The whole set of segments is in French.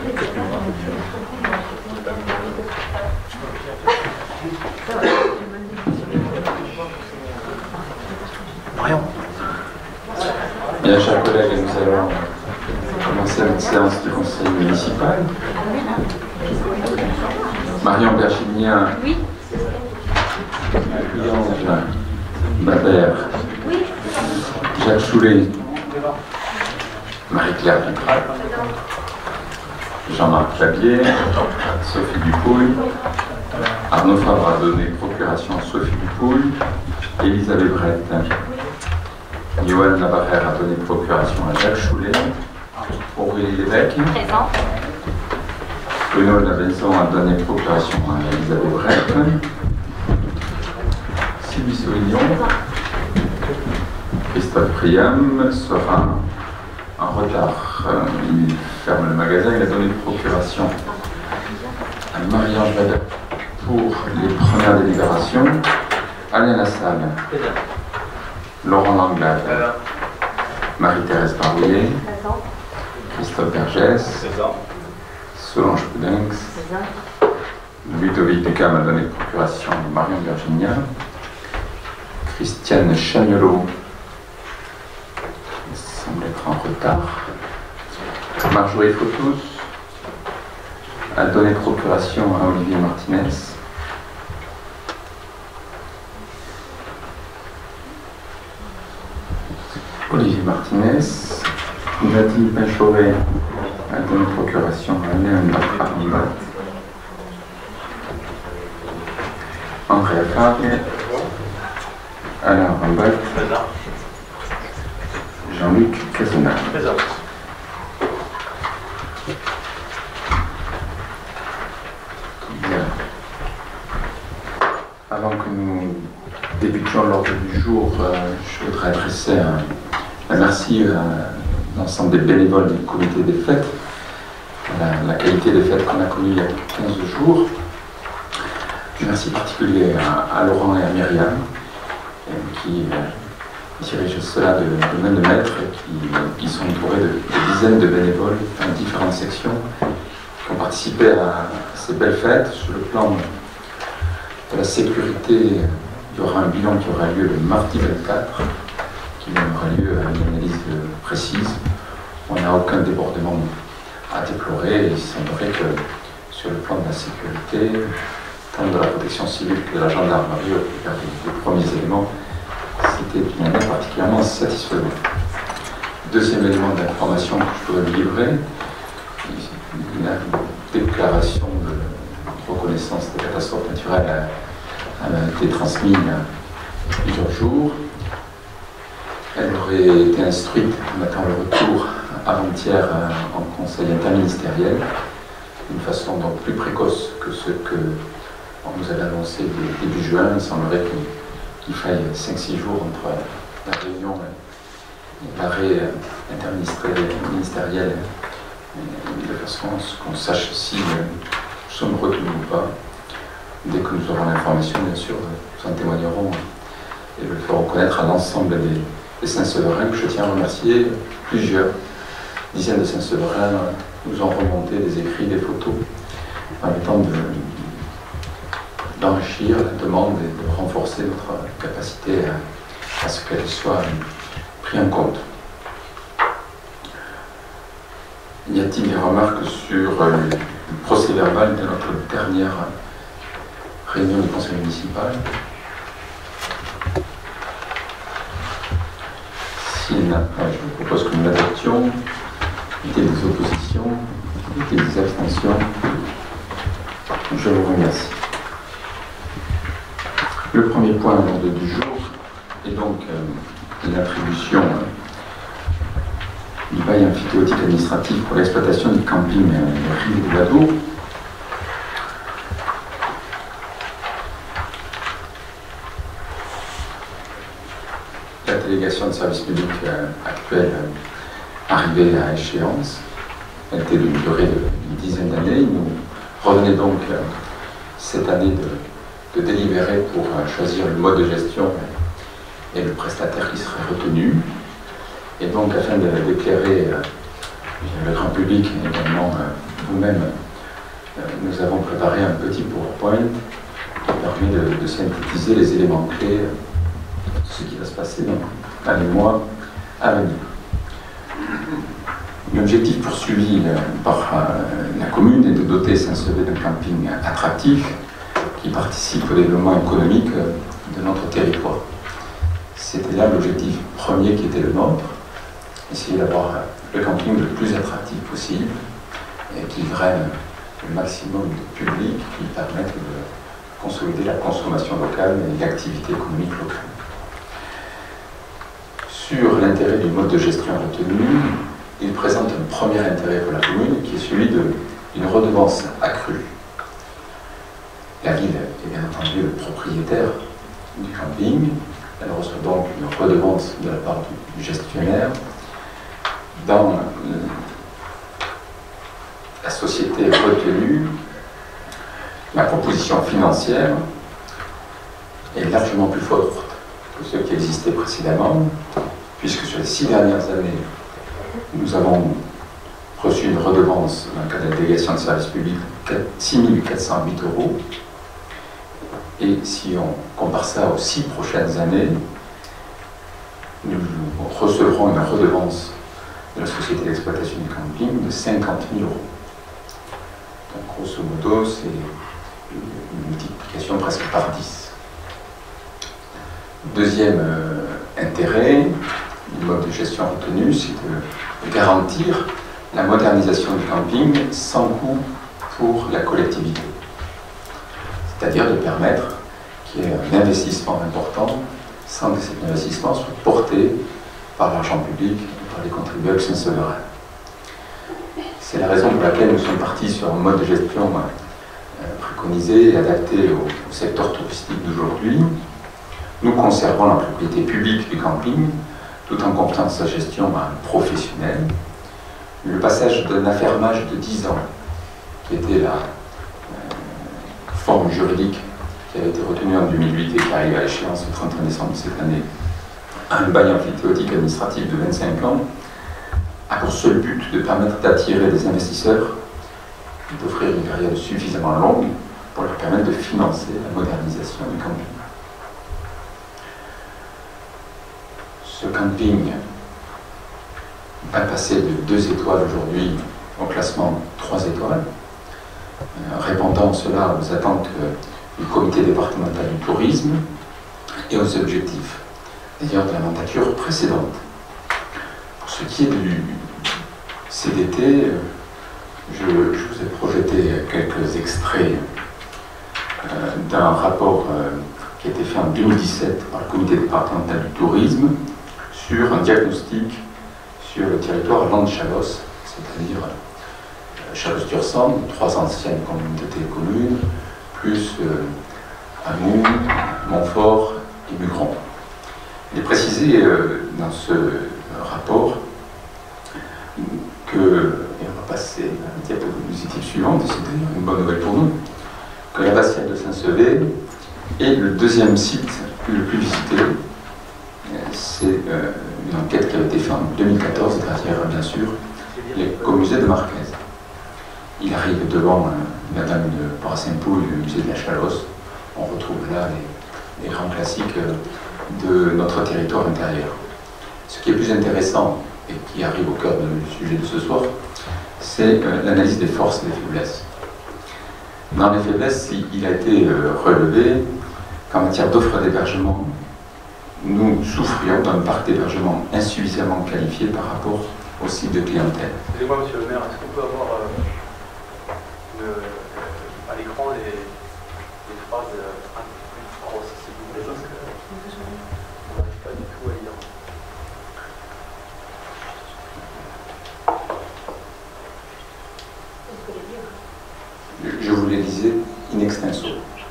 Marion. Bien, chers collègues, nous allons commencer notre séance du conseil municipal. Marion Virginien, oui. Marie-Ange Babert, Oui. Jacques Choulet, Marie-Claire Ducret, Jean-Marc Clavier, Sophie Dupouille, Arnaud Fabre a donné procuration à Sophie Dupouille, Elisabeth Brett, Johan Labarrère a donné procuration à Jacques Choulet, Aurélie Lévesque, Présent. Bruno Labenson a donné procuration à Elisabeth Brett, Sylvie Sauvignon, Christophe Priam sera en retard. Il ferme le magasin, il a donné procuration à Marie-Ange Babert pour les premières délibérations, Alain Lassalle, Laurent Langlade, Marie-Thérèse Barouillet, Christophe Vergès, Solange Poudinx, Ludovic Ducam a donné procuration à Marion Virginia, Christiane Chagnolot semble être en retard, Marjorie Fautus a donné procuration à Olivier Martinez, Olivier Martinez, Nadine Pinchauvet a donné procuration à Alain Armbat, André Fabre, Alain Armbat, Jean-Luc Casonard. Avant que nous débutions l'ordre du jour, je voudrais adresser un merci à l'ensemble des bénévoles du comité des fêtes, la qualité des fêtes qu'on a connues il y a 15 jours. Un merci particulier à Laurent et à Myriam qui dirigent cela de main de maître et qui sont entourés de dizaines de bénévoles dans différentes sections qui ont participé à ces belles fêtes. Sur le plan de la sécurité, il y aura un bilan qui aura lieu le mardi 24, qui aura lieu à une analyse précise. On n'a aucun débordement à déplorer et il semblerait que sur le plan de la sécurité, tant de la protection civile que de la gendarmerie, au regard des premiers éléments, c'était une année particulièrement satisfaisante. Deuxième élément d'information que je pourrais vous livrer, la déclaration de reconnaissance des catastrophes naturelles a été transmise il y a plusieurs jours. Elle aurait été instruite, on attend le retour avant-hier en conseil interministériel, d'une façon donc plus précoce que ce que on nous avait annoncé début juin. Il semblerait qu'il faille 5-6 jours entre la réunion et l'arrêt interministériel, de façon à ce qu'on sache si nous sommes retenus ou pas. Dès que nous aurons l'information, bien sûr, nous en témoignerons et le ferons connaître à l'ensemble des Saint-Séverins, que je tiens à remercier. Plusieurs dizaines de Saint-Séverins nous ont remonté des écrits, des photos, permettant d'enrichir la demande et de renforcer notre capacité à ce qu'elle soit prise en compte. Y a-t-il des remarques sur le procès-verbal de notre dernière réunion du conseil municipal? S'il n'a pas, je vous propose que nous l'adoptions. Y a-t-il des oppositions? Y a-t-il des abstentions? Je vous remercie. Le premier point à l'ordre du jour est donc l'attribution du bail amphithéotique administratif pour l'exploitation du camping Rive de Ladour. La délégation de service public actuelle arrivée à échéance, elle était d'une durée d'une dizaine d'années. Il nous revenait donc cette année de délibérer pour choisir le mode de gestion et le prestataire qui serait retenu. Et donc, afin d'éclairer le grand public et également nous-mêmes, nous avons préparé un petit PowerPoint qui permet de synthétiser les éléments clés de ce qui va se passer dans les mois à venir. L'objectif poursuivi par la commune est de doter Saint-Sevé d'un camping attractif qui participe au développement économique de notre territoire. C'était là l'objectif premier qui était le nôtre, essayer d'avoir le camping le plus attractif possible et qui draine le maximum de public qui permette de consolider la consommation locale et l'activité économique locale. Sur l'intérêt du mode de gestion retenu, il présente un premier intérêt pour la commune qui est celui d'une redevance accrue. La ville est bien entendu le propriétaire du camping, elle reçoit donc une redevance de la part du gestionnaire. Dans la société retenue, la proposition financière est largement plus forte que ce qui existait précédemment, puisque sur les 6 dernières années, nous avons reçu une redevance dans le cadre de la délégation de service public de 6 408 €. Et si on compare ça aux 6 prochaines années, nous recevrons une redevance de la société d'exploitation du camping de 50 000 €. Donc grosso modo, c'est une multiplication presque par 10. Deuxième intérêt du mode de gestion retenu, c'est de garantir la modernisation du camping sans coût pour la collectivité. C'est-à-dire de permettre qu'il y ait un investissement important sans que cet investissement soit porté par l'argent public et par les contribuables saint-sévérins. C'est la raison pour laquelle nous sommes partis sur un mode de gestion préconisé et adapté au secteur touristique d'aujourd'hui. Nous conservons la propriété publique du camping tout en confiant sa gestion à un professionnel. Le passage d'un affermage de 10 ans, qui était la forme juridique qui avait été retenue en 2008 et qui arrive à l'échéance le 31 décembre de cette année, à un bail amphithéotique administratif de 25 ans, a pour seul but de permettre d'attirer des investisseurs et d'offrir une période suffisamment longue pour leur permettre de financer la modernisation du camping. Ce camping va passer de 2 étoiles aujourd'hui au classement 3 étoiles, répondant cela aux attentes du comité départemental du tourisme et aux objectifs, d'ailleurs, de la mandature précédente. Pour ce qui est du CDT, je vous ai projeté quelques extraits d'un rapport qui a été fait en 2017 par le comité départemental du tourisme sur un diagnostic sur le territoire Land-Chalosse, c'est-à-dire Chalosse-Dursan, 3 anciennes communautés de communes, plus Amour, Montfort et Mugron. Il est précisé dans ce rapport que, et on va passer à la diapositive suivante, et c'est d'ailleurs une bonne nouvelle pour nous, que l'abbatiale de Saint-Sevé est le 2e site le plus visité. C'est une enquête qui a été faite en 2014, derrière bien sûr le musée de Marquez. Il arrive devant Madame de Parasimpoul, le musée de la Chalosse. On retrouve là les grands classiques de notre territoire intérieur. Ce qui est plus intéressant et qui arrive au cœur du sujet de ce soir, c'est l'analyse des forces et des faiblesses. Dans les faiblesses, il a été relevé qu'en matière d'offre d'hébergement, nous souffrions d'un parc d'hébergement insuffisamment qualifié par rapport au site de clientèle. Excusez-moi, monsieur le maire, est-ce qu'on peut avoir à l'écran les phrases un peu plus grosses, s'il vous plaît, parce qu'on n'arrive pas du tout à lire. Je vous les lisais in extenso.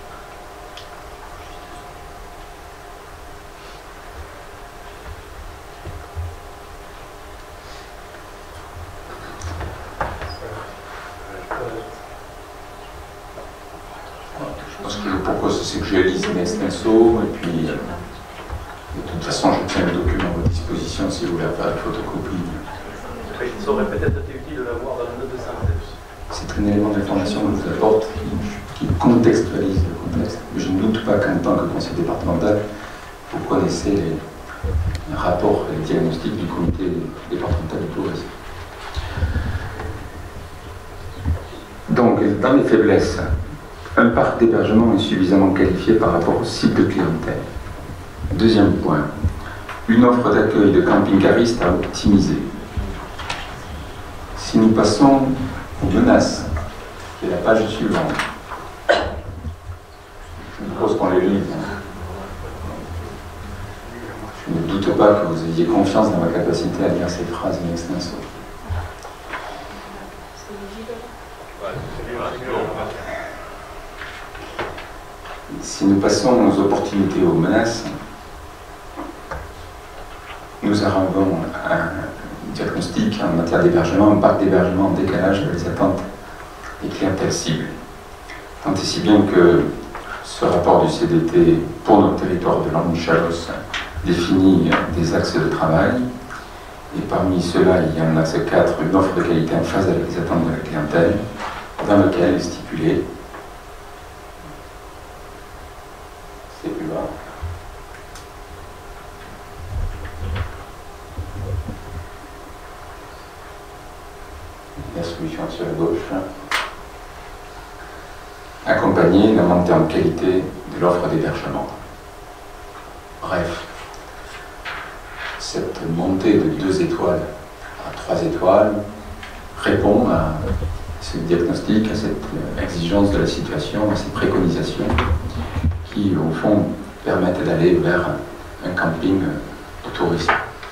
Ce que je propose, c'est que je les lise in extenso, et puis de toute façon, je tiens le document à votre disposition si vous voulez faire une photocopie. Il aurait peut-être été utile de l'avoir dans la note de synthèse. C'est un élément d'information que je vous apporte qui contextualise le contexte. Je ne doute pas qu'en tant que conseiller départemental, vous connaissez les rapports et les diagnostics du comité départemental du tourisme. Donc, dans les faiblesses, un parc d'hébergement est suffisamment qualifié par rapport au cycle de clientèle. Deuxième point, une offre d'accueil de camping-caristes à optimiser. Si nous passons aux menaces, qui est la page suivante, je propose qu'on les lise. Je ne doute pas que vous ayez confiance dans ma capacité à lire ces phrases in extenso. Si nous passons aux opportunités et aux menaces, nous arrivons à un diagnostic en matière d'hébergement, un parc d'hébergement en décalage avec les attentes des clientèles cibles. Tant et si bien que ce rapport du CDT pour notre territoire de Languedoc définit des axes de travail, et parmi ceux-là, il y a un axe 4, une offre de qualité en phase avec les attentes de la clientèle, dans lequel est stipulé, c'est plus bas, la solution sur la gauche, accompagner la montée en qualité de l'offre d'hébergement. Bref, cette montée de 2 étoiles à 3 étoiles répond à ce diagnostic, à cette exigence de la situation, à ces préconisations qui, au fond, permettent d'aller vers un camping de tourisme.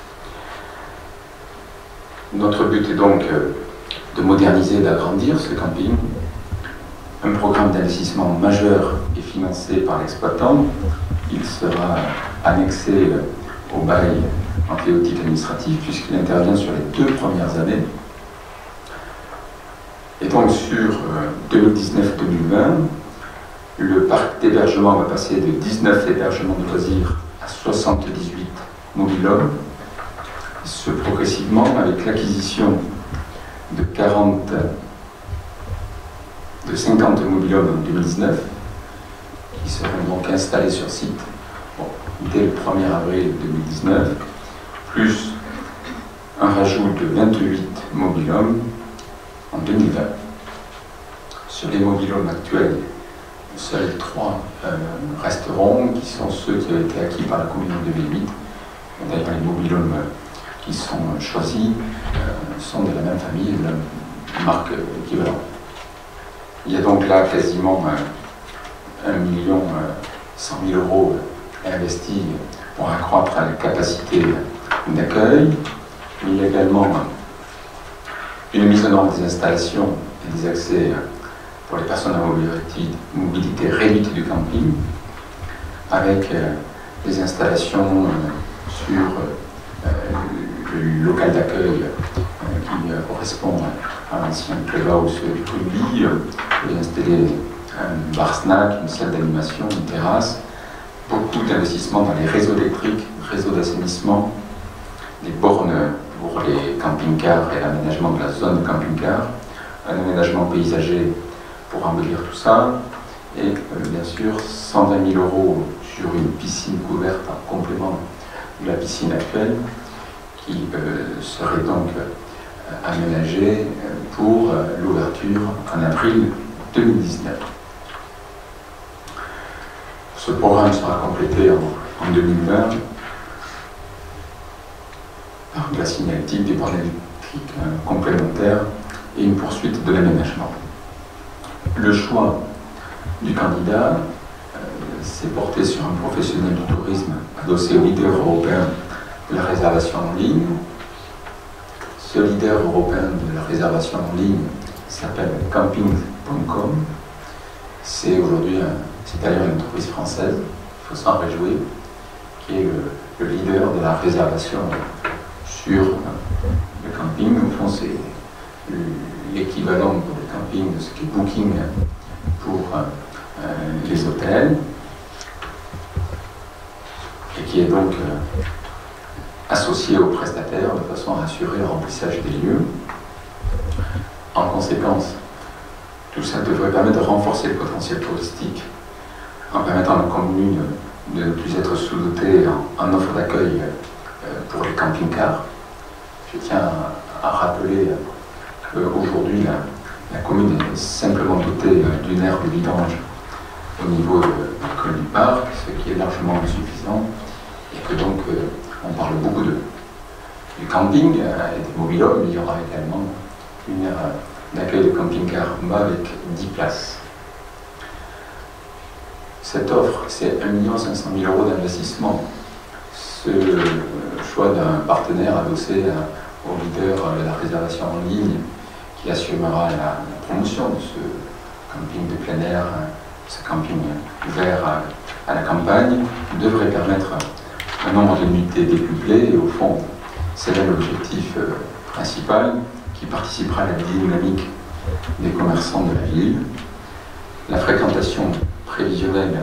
Notre but est donc de moderniser et d'agrandir ce camping. Un programme d'investissement majeur est financé par l'exploitant. Il sera annexé au bail emphytéotique administratif puisqu'il intervient sur les 2 premières années. Et donc sur 2019-2020, le parc d'hébergement va passer de 19 hébergements de loisirs à 78 mobil-homes, ce progressivement avec l'acquisition de 50 mobil-homes en 2019, qui seront donc installés sur site dès le 1er avril 2019, plus un rajout de 28 mobil-homes en 2020. Sur les mobil-homes actuels, seuls 3 resteront, qui sont ceux qui ont été acquis par la commune en 2008. D'ailleurs, les mobil-homes qui sont choisis sont de la même famille et de la marque équivalente. Il y a donc là quasiment 1 100 000 € investis pour accroître la capacité d'accueil. Il y a également une mise en norme des installations et des accès pour les personnes à mobilité réduite du camping, avec des installations sur le local d'accueil qui correspond à l'ancien clubhouse du rugby, et installer un bar-snack, une salle d'animation, une terrasse, beaucoup d'investissements dans les réseaux électriques, réseaux d'assainissement, les bornes pour les camping-cars et l'aménagement de la zone de camping-car, un aménagement paysager pour embellir tout ça, et bien sûr 120 000 € sur une piscine couverte en complément de la piscine actuelle, qui serait donc aménagée pour l'ouverture en avril 2019. Ce programme sera complété en 2020 par de la signalétique, des bornes électriques complémentaires et une poursuite de l'aménagement. Le choix du candidat s'est porté sur un professionnel du tourisme adossé au leader européen de la réservation en ligne. Ce leader européen de la réservation en ligne s'appelle camping.com. C'est aujourd'hui d'ailleurs une entreprise française, il faut s'en réjouir, qui est le leader de la réservation sur le camping. Au fond, c'est l'équivalent pour le camping de ce qu'est Booking pour les hôtels, et qui est donc associé aux prestataires de façon à assurer le remplissage des lieux. En conséquence, Tout ça devrait permettre de renforcer le potentiel touristique en permettant à nos communes de ne plus être sous-dotées en offre d'accueil pour les camping-cars. Je tiens à rappeler qu'aujourd'hui, la commune est simplement dotée d'une aire de vidange au niveau de l'école du parc, ce qui est largement insuffisant, et que donc on parle beaucoup du camping et des mobil-hommes. Il y aura également une aire d'accueil de camping-car avec 10 places. Cette offre, c'est 1 500 000 € d'investissement. Ce choix d'un partenaire adossé au leader de la réservation en ligne qui assurera la promotion de ce camping de plein air, ce camping ouvert à la campagne, devrait permettre un nombre de nuitées décuplé et au fond, c'est là l'objectif principal qui participera à la dynamique des commerçants de la ville. La fréquentation prévisionnelle,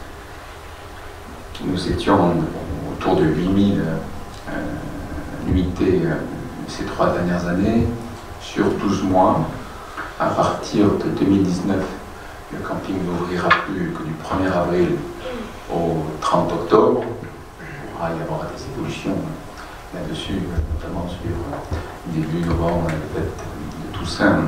nous étions autour de 8000 nuitées ces 3 dernières années, sur 12 mois. À partir de 2019, le camping n'ouvrira plus que du 1er avril au 30 octobre. Il pourra y avoir des évolutions là-dessus, notamment sur début novembre, peut-être de Toussaint.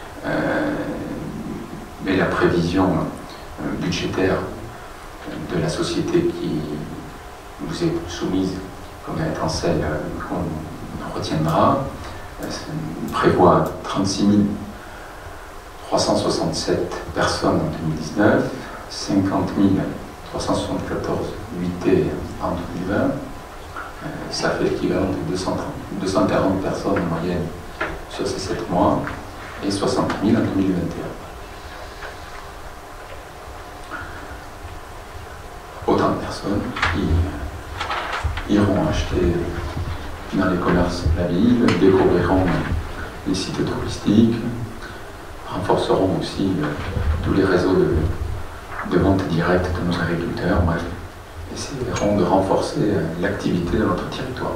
Mais la prévision budgétaire de la société qui vous est soumise comme étant celle qu'on retiendra prévoit 36 367 personnes en 2019, 50 374 nuitées en 2020. Ça fait l'équivalent de 240 personnes en moyenne sur ces 7 mois et 60 000 en 2021. Autant de personnes qui iront acheter dans les commerces de la ville, découvriront les sites touristiques, renforceront aussi tous les réseaux de vente directe de nos agriculteurs, bref, essaieront de renforcer l'activité de notre territoire.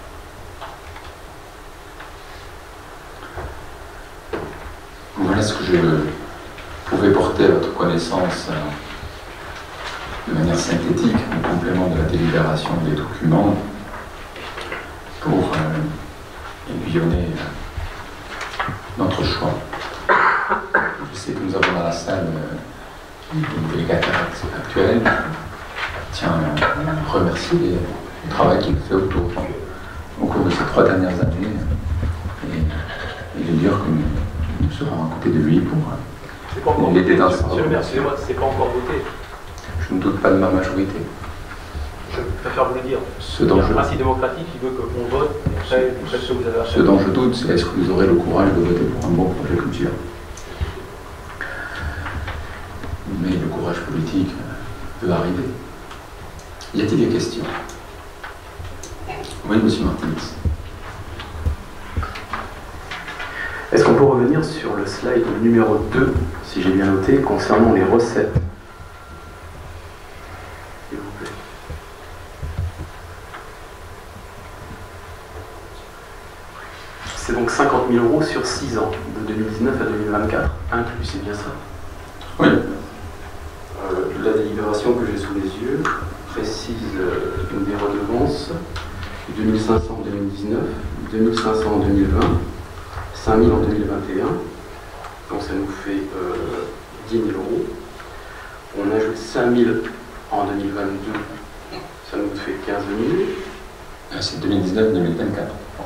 Voilà ce que je pouvais porter à votre connaissance de manière synthétique, en complément de la délibération des documents, pour aiguillonner notre choix. Je sais que nous avons dans la salle une délégataire actuelle. Je tiens à remercier le travail qu'il a fait au cours de ces 3 dernières années et lui dire que nous serons à côté de lui pour l'aider dans sa Monsieur le maire, excusez-moi, c'est pas encore voté. Je ne doute pas de ma majorité. Je préfère vous le dire. Il y a un principe démocratique qui veut qu'on vote et après vous faites ce que vous avez à faire. Ce dont je doute, c'est est-ce que vous aurez le courage de voter pour un bon projet culturel. Mais le courage politique peut arriver. Y a-t-il des questions? Oui, monsieur Martinez. Est-ce qu'on peut revenir sur le slide numéro 2, si j'ai bien noté, concernant les recettes? S'il vous plaît. C'est donc 50 000 € sur 6 ans, de 2019 à 2024, inclus, c'est bien ça? Oui. La délibération que j'ai sous les yeux précise des redevances, 2500 en 2019, 2500 en 2020, 5000 en 2021, donc ça nous fait 10 000 €. On ajoute 5000 en 2022, ça nous fait 15 000. C'est 2019-2024.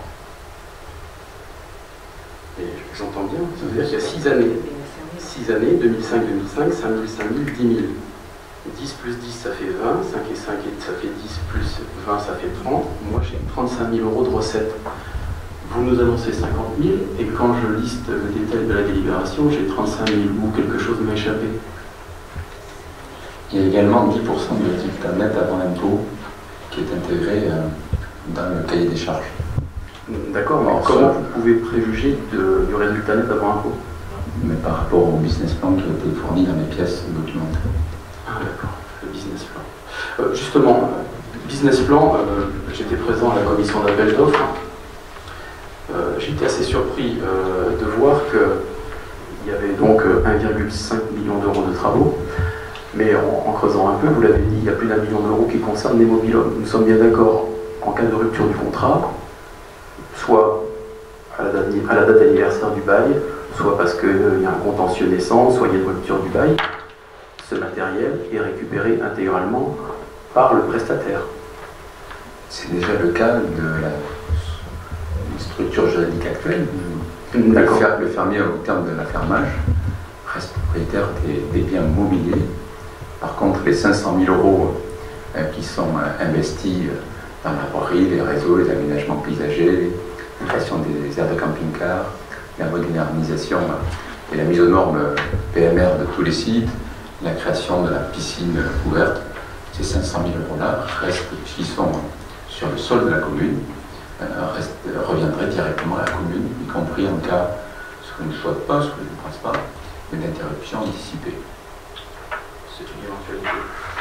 Et j'entends bien, ça veut dire qu'il y a 6 années. 6 années, 2005-2005, 5000, 5000, 10 000. 10 plus 10, ça fait 20, 5 et 5, ça fait 10, plus 20, ça fait 30. Moi, j'ai 35 000 € de recettes. Vous nous annoncez 50 000, et quand je liste le détail de la délibération, j'ai 35 000, ou quelque chose m'a échappé. Il y a également 10% de résultat net avant impôt qui est intégré dans le cahier des charges. D'accord, mais comment vous pouvez préjuger du résultat net avant impôt? Mais par rapport au business plan qui a été fourni dans les pièces documentaires. Ah d'accord, le business plan. Justement, business plan, j'étais présent à la commission d'appel d'offres. J'étais assez surpris de voir que il y avait donc 1,5 million d'euros de travaux. Mais en creusant un peu, vous l'avez dit, il y a plus d'1 million d'euros qui concernent les mobil-hommes. Nous sommes bien d'accord, en cas de rupture du contrat, soit à la date anniversaire du bail, soit parce qu'il y a un contentieux naissant, soit il y a une rupture du bail, ce matériel est récupéré intégralement par le prestataire. C'est déjà le cas de la structure juridique actuelle. Le fermier, au terme de l'affermage, reste propriétaire des biens mobiliers. Par contre, les 500 000 euros qui sont investis dans la voirie, les réseaux, les aménagements paysagers, la création des aires de camping-car, la modernisation et la mise aux normes PMR de tous les sites, la création de la piscine ouverte, ces 500 000 euros-là qui sont sur le sol de la commune, reviendraient directement à la commune, y compris en cas, ce que je ne souhaite pas, ce que je ne pense pas, mais d'interruption anticipée. C'est une éventualité.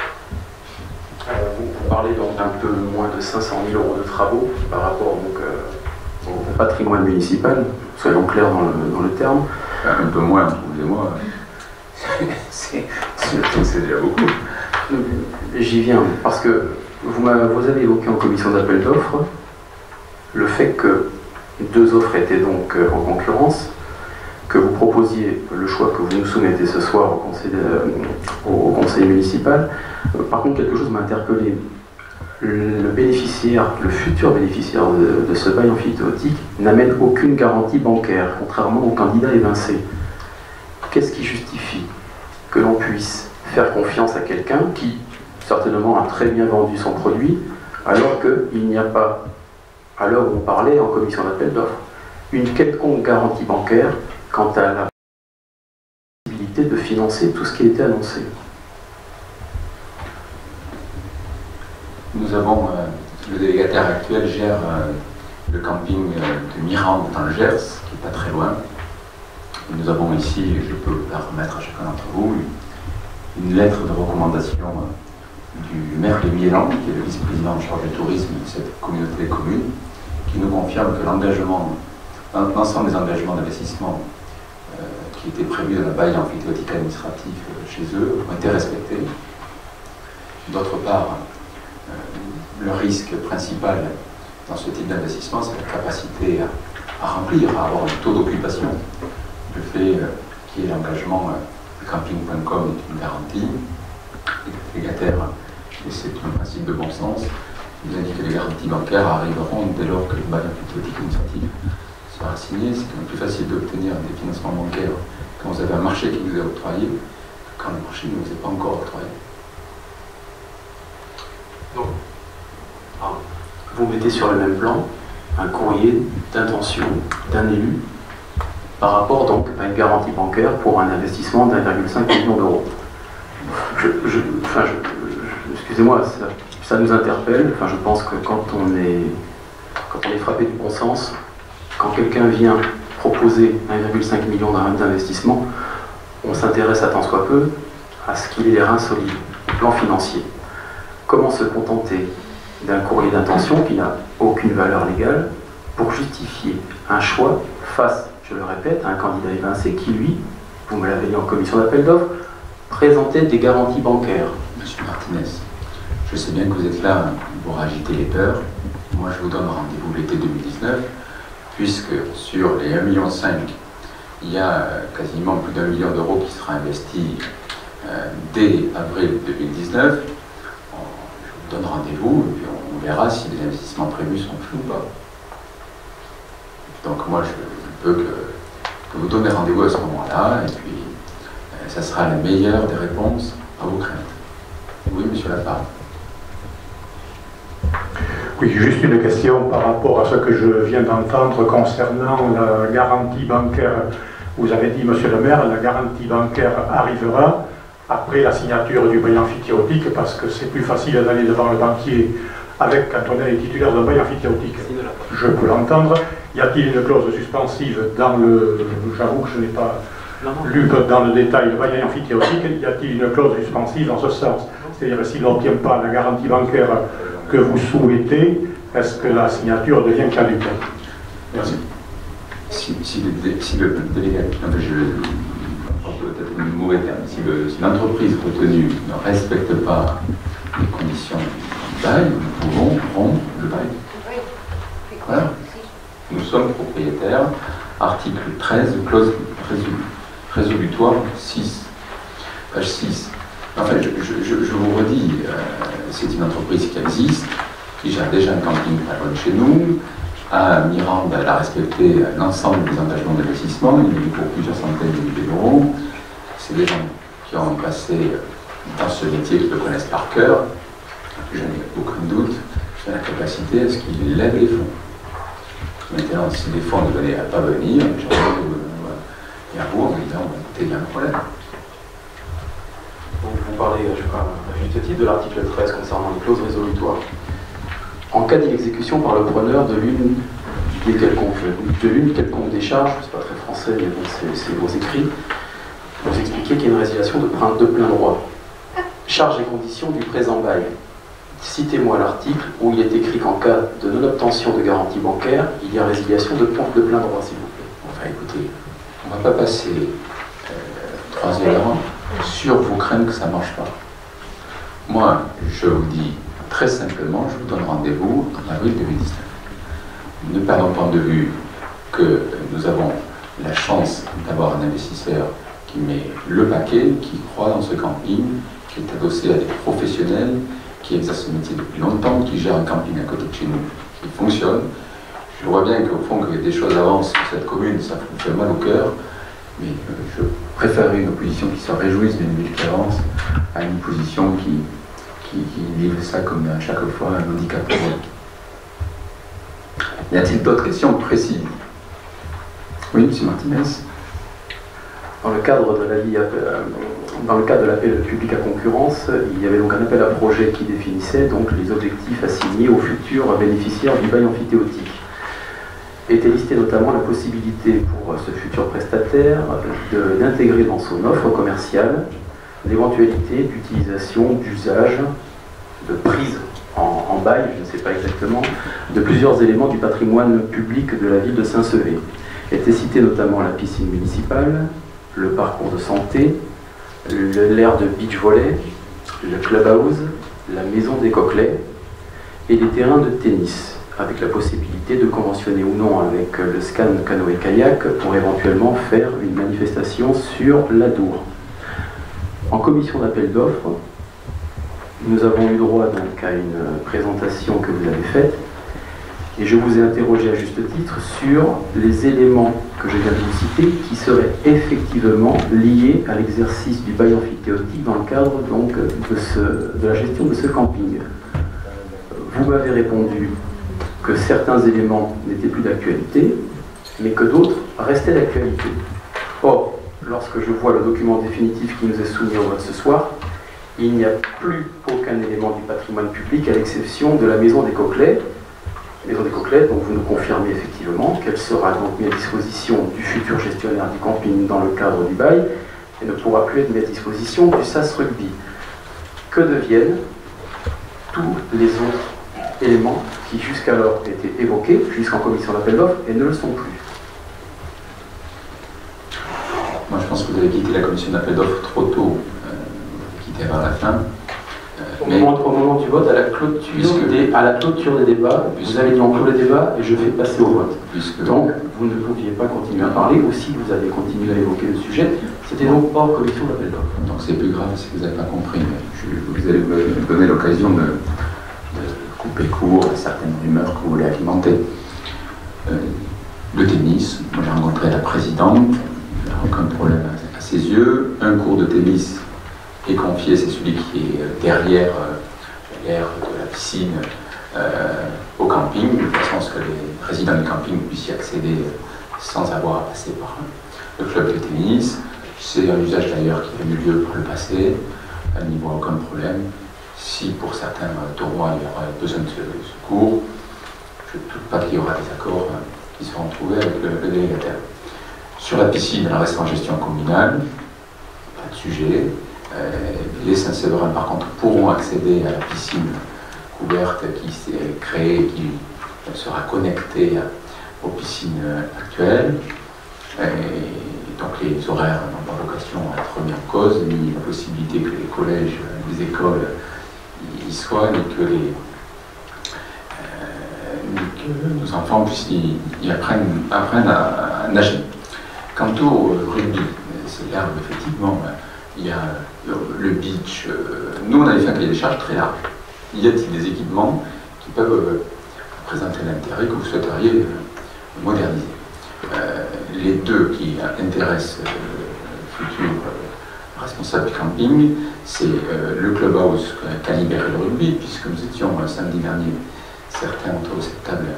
Vous parlez donc d'un peu moins de 500 000 euros de travaux par rapport donc, au patrimoine municipal, soyons clairs dans le terme. Un peu moins, excusez-moi, c'est déjà beaucoup. J'y viens, parce que vous avez évoqué en commission d'appel d'offres le fait que 2 offres étaient donc en concurrence, que vous proposiez le choix que vous nous soumettez ce soir au conseil municipal. Par contre, quelque chose m'a interpellé. Le futur bénéficiaire de ce bail amphithéotique n'amène aucune garantie bancaire, contrairement au candidat évincé. Qu'est-ce qui justifie que l'on puisse faire confiance à quelqu'un qui, certainement, a très bien vendu son produit, alors qu'il n'y a pas, à l'heure où on parlait en commission d'appel d'offres, une quelconque garantie bancaire quant à la possibilité de financer tout ce qui a été annoncé? Nous avons, le délégataire actuel gère le camping de Mirande dans le Gers, qui n'est pas très loin. Et nous avons ici, je peux la remettre à chacun d'entre vous, une lettre de recommandation du maire de Miélan, qui est le vice-président en charge du tourisme de cette communauté de communes, qui nous confirme que l'ensemble des engagements d'investissement qui étaient prévus dans le bail amphithéotique administratif chez eux ont été respectés. D'autre part, le risque principal dans ce type d'investissement, c'est la capacité à remplir, à avoir un taux d'occupation. Le fait qu'il y ait l'engagement de camping.com est une garantie. Les délégataires, et c'est un principe de bon sens, nous indiquent que les garanties bancaires arriveront dès lors que le bail amphithéotique administratif sera signé. C'est quand même plus facile d'obtenir des financements bancaires quand vous avez un marché qui vous est octroyé que quand le marché ne vous est pas encore octroyé. Donc, vous mettez sur le même plan un courrier d'intention d'un élu par rapport donc à une garantie bancaire pour un investissement d'1,5 million d'euros. Excusez-moi, ça nous interpelle. Enfin, je pense que quand on est frappé du bon sens, quand quelqu'un vient proposer 1,5 million d'investissement, on s'intéresse à tant soit peu à ce qu'il ait les reins solides, au plan financier. Comment se contenter d'un courrier d'intention qui n'a aucune valeur légale pour justifier un choix face, je le répète, à un candidat évincé qui, lui, vous me l'avez dit en commission d'appel d'offres, présentait des garanties bancaires? Monsieur Martinez, je sais bien que vous êtes là pour agiter les peurs. Moi, je vous donne rendez-vous l'été 2019, puisque sur les 1,5 million, il y a quasiment plus d'1 million d'euros qui sera investi dès avril 2019. Je vous donne rendez-vous et puis on verra si les investissements prévus sont faits ou pas. Donc moi, je peux que vous donnez rendez-vous à ce moment-là, et puis ça sera la meilleure des réponses à vos craintes. Oui, monsieur Lafargue. Oui, juste une question par rapport à ce que je viens d'entendre concernant la garantie bancaire. Vous avez dit, monsieur le maire, la garantie bancaire arrivera après la signature du bail amphithéotique, parce que c'est plus facile d'aller devant le banquier avec quand on est titulaire d'un bail amphithéotique. Je peux l'entendre. Y a-t-il une clause suspensive dans le... J'avoue que je n'ai pas lu dans le détail le bail amphithéotique. Y a-t-il une clause suspensive en ce sens? C'est-à-dire, s'il n'obtient pas la garantie bancaire que vous souhaitez, est-ce que la signature devient caduque? Merci. Si le délégué, si l'entreprise retenue ne respecte pas les conditions du bail, nous pouvons rompre le bail. Voilà. Nous sommes propriétaires. Article 13, clause résolutoire 6, page 6. Enfin, je vous redis, c'est une entreprise qui existe, qui gère déjà un camping pas loin de chez nous. À Mirande, elle a respecté l'ensemble des engagements d'investissement, il y a eu pour plusieurs centaines de milliers d'euros. C'est des gens qui ont passé dans ce métier, qui le connaissent par cœur. Je n'ai aucun doute sur la capacité à ce qu'ils lèvent les fonds. Maintenant, si les fonds ne venaient à pas venir, j'aurais et à vous en disant, écoutez, il y a un problème. Vous parlez, je crois, à juste titre de l'article 13 concernant les clauses résolutoires. En cas d'inexécution par le preneur de l'une quelconque des charges, c'est pas très français, mais bon, c'est vos écrits, vous expliquez qu'il y a une résiliation de plein droit. Charges et conditions du présent bail. Citez-moi l'article où il est écrit qu'en cas de non-obtention de garantie bancaire, il y a résiliation de plein droit, s'il vous plaît. Enfin, écoutez, on ne va pas passer 3 heures sur vos craintes que ça ne marche pas. Moi, je vous dis très simplement, je vous donne rendez-vous en avril 2019. Ne perdons pas de vue que nous avons la chance d'avoir un investisseur qui met le paquet, qui croit dans ce camping, qui est adossé à des professionnels, qui exercent ce métier depuis longtemps, qui gère un camping à côté de chez nous, qui fonctionne. Je vois bien qu'au fond, que des choses avancent sur cette commune, ça vous fait mal au cœur, mais je préférerais une opposition qui se réjouisse d'une ville qui avance à une position qui livre ça comme à chaque fois un handicap pour eux. Y a-t-il d'autres questions précises? Oui, M. Martinez. Dans le cadre de l'appel public à concurrence, il y avait donc un appel à projet qui définissait donc les objectifs assignés aux futurs bénéficiaires du bail emphytéotique. Était listée notamment la possibilité pour ce futur prestataire d'intégrer dans son offre commerciale l'éventualité d'utilisation, d'usage, de prise en bail, je ne sais pas exactement, de plusieurs éléments du patrimoine public de la ville de Saint-Sevé. Était citée notamment la piscine municipale, le parcours de santé, l'aire de beach volley, le clubhouse, la maison des Coquelets et les terrains de tennis, avec la possibilité de conventionner ou non avec le SCAN canoë-kayak pour éventuellement faire une manifestation sur l'Adour. En commission d'appel d'offres, nous avons eu droit donc à une présentation que vous avez faite et je vous ai interrogé à juste titre sur les éléments que je viens de vous citer qui seraient effectivement liés à l'exercice du bail emphytéotique dans le cadre donc de la gestion de ce camping. Vous m'avez répondu que certains éléments n'étaient plus d'actualité, mais que d'autres restaient d'actualité. Or, lorsque je vois le document définitif qui nous est soumis au vote ce soir, il n'y a plus aucun élément du patrimoine public à l'exception de la maison des Coquelets. Maison des Coquelets, donc vous nous confirmez effectivement qu'elle sera donc mise à disposition du futur gestionnaire du camping dans le cadre du bail et ne pourra plus être mise à disposition du SAS Rugby. Que deviennent tous les autres éléments qui jusqu'alors étaient évoqués, jusqu'en commission d'appel d'offres, et ne le sont plus? Moi, je pense que vous avez quitté la commission d'appel d'offres trop tôt, quitté vers la fin. Au moment du vote, à la clôture des débats, vous avez dit on clôt les débats et je fais passer au vote. Donc, vous ne pouviez pas continuer à parler, ou si vous avez continué à évoquer le sujet, c'était donc hors commission d'appel d'offres. Donc c'est plus grave si vous n'avez pas compris. Vous allez me donner l'occasion de couper court à certaines rumeurs que vous voulez alimenter. Le tennis, moi j'ai rencontré la présidente, il n'y a aucun problème à ses yeux. Un cours de tennis est confié, c'est celui qui est derrière l'aire de la piscine au camping, de façon à ce que les résidents du camping puissent y accéder sans avoir à passer par le club de tennis. C'est un usage d'ailleurs qui a eu lieu par le passé, il n'y voit aucun problème. Si pour certains tournois il y aura besoin de ce cours, je ne doute pas qu'il y aura des accords qui seront trouvés avec le délégataire. Sur la piscine, elle reste en gestion communale, pas de sujet. Les Saint-Séverins, par contre, pourront accéder à la piscine couverte qui s'est créée et qui sera connectée aux piscines actuelles. Et donc les horaires n'ont pas vocation situation à être remise en cause, ni la possibilité que les collèges, les écoles y soient, ni que nos enfants puissent y apprennent à nager. Quant au rugby, c'est là où effectivement il y a le beach. Nous, on avait fait un cahier des charges très large. Y a-t-il des équipements qui peuvent présenter l'intérêt que vous souhaiteriez moderniser? Les deux qui intéressent le futur responsable du camping, c'est le clubhouse qu'a libéré le rugby, puisque nous étions samedi dernier, certains autour de cette table,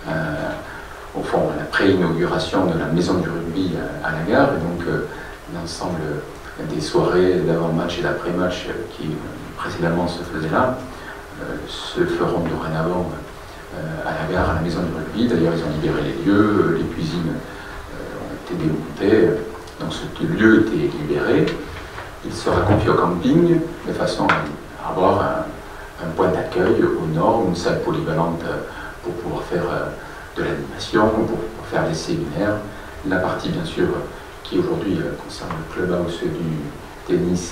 au fond, à la pré-inauguration de la maison du rugby à la gare, et donc l'ensemble des soirées d'avant-match et d'après-match qui précédemment se faisaient là, se feront dorénavant à la gare, à la maison du rugby. D'ailleurs, ils ont libéré les lieux, les cuisines ont été démontées, donc ce lieu était libéré. Il sera confié au camping de façon à avoir un point d'accueil au nord, une salle polyvalente pour pouvoir faire de l'animation, pour pouvoir faire des séminaires. La partie, bien sûr, qui aujourd'hui concerne le clubhouse du tennis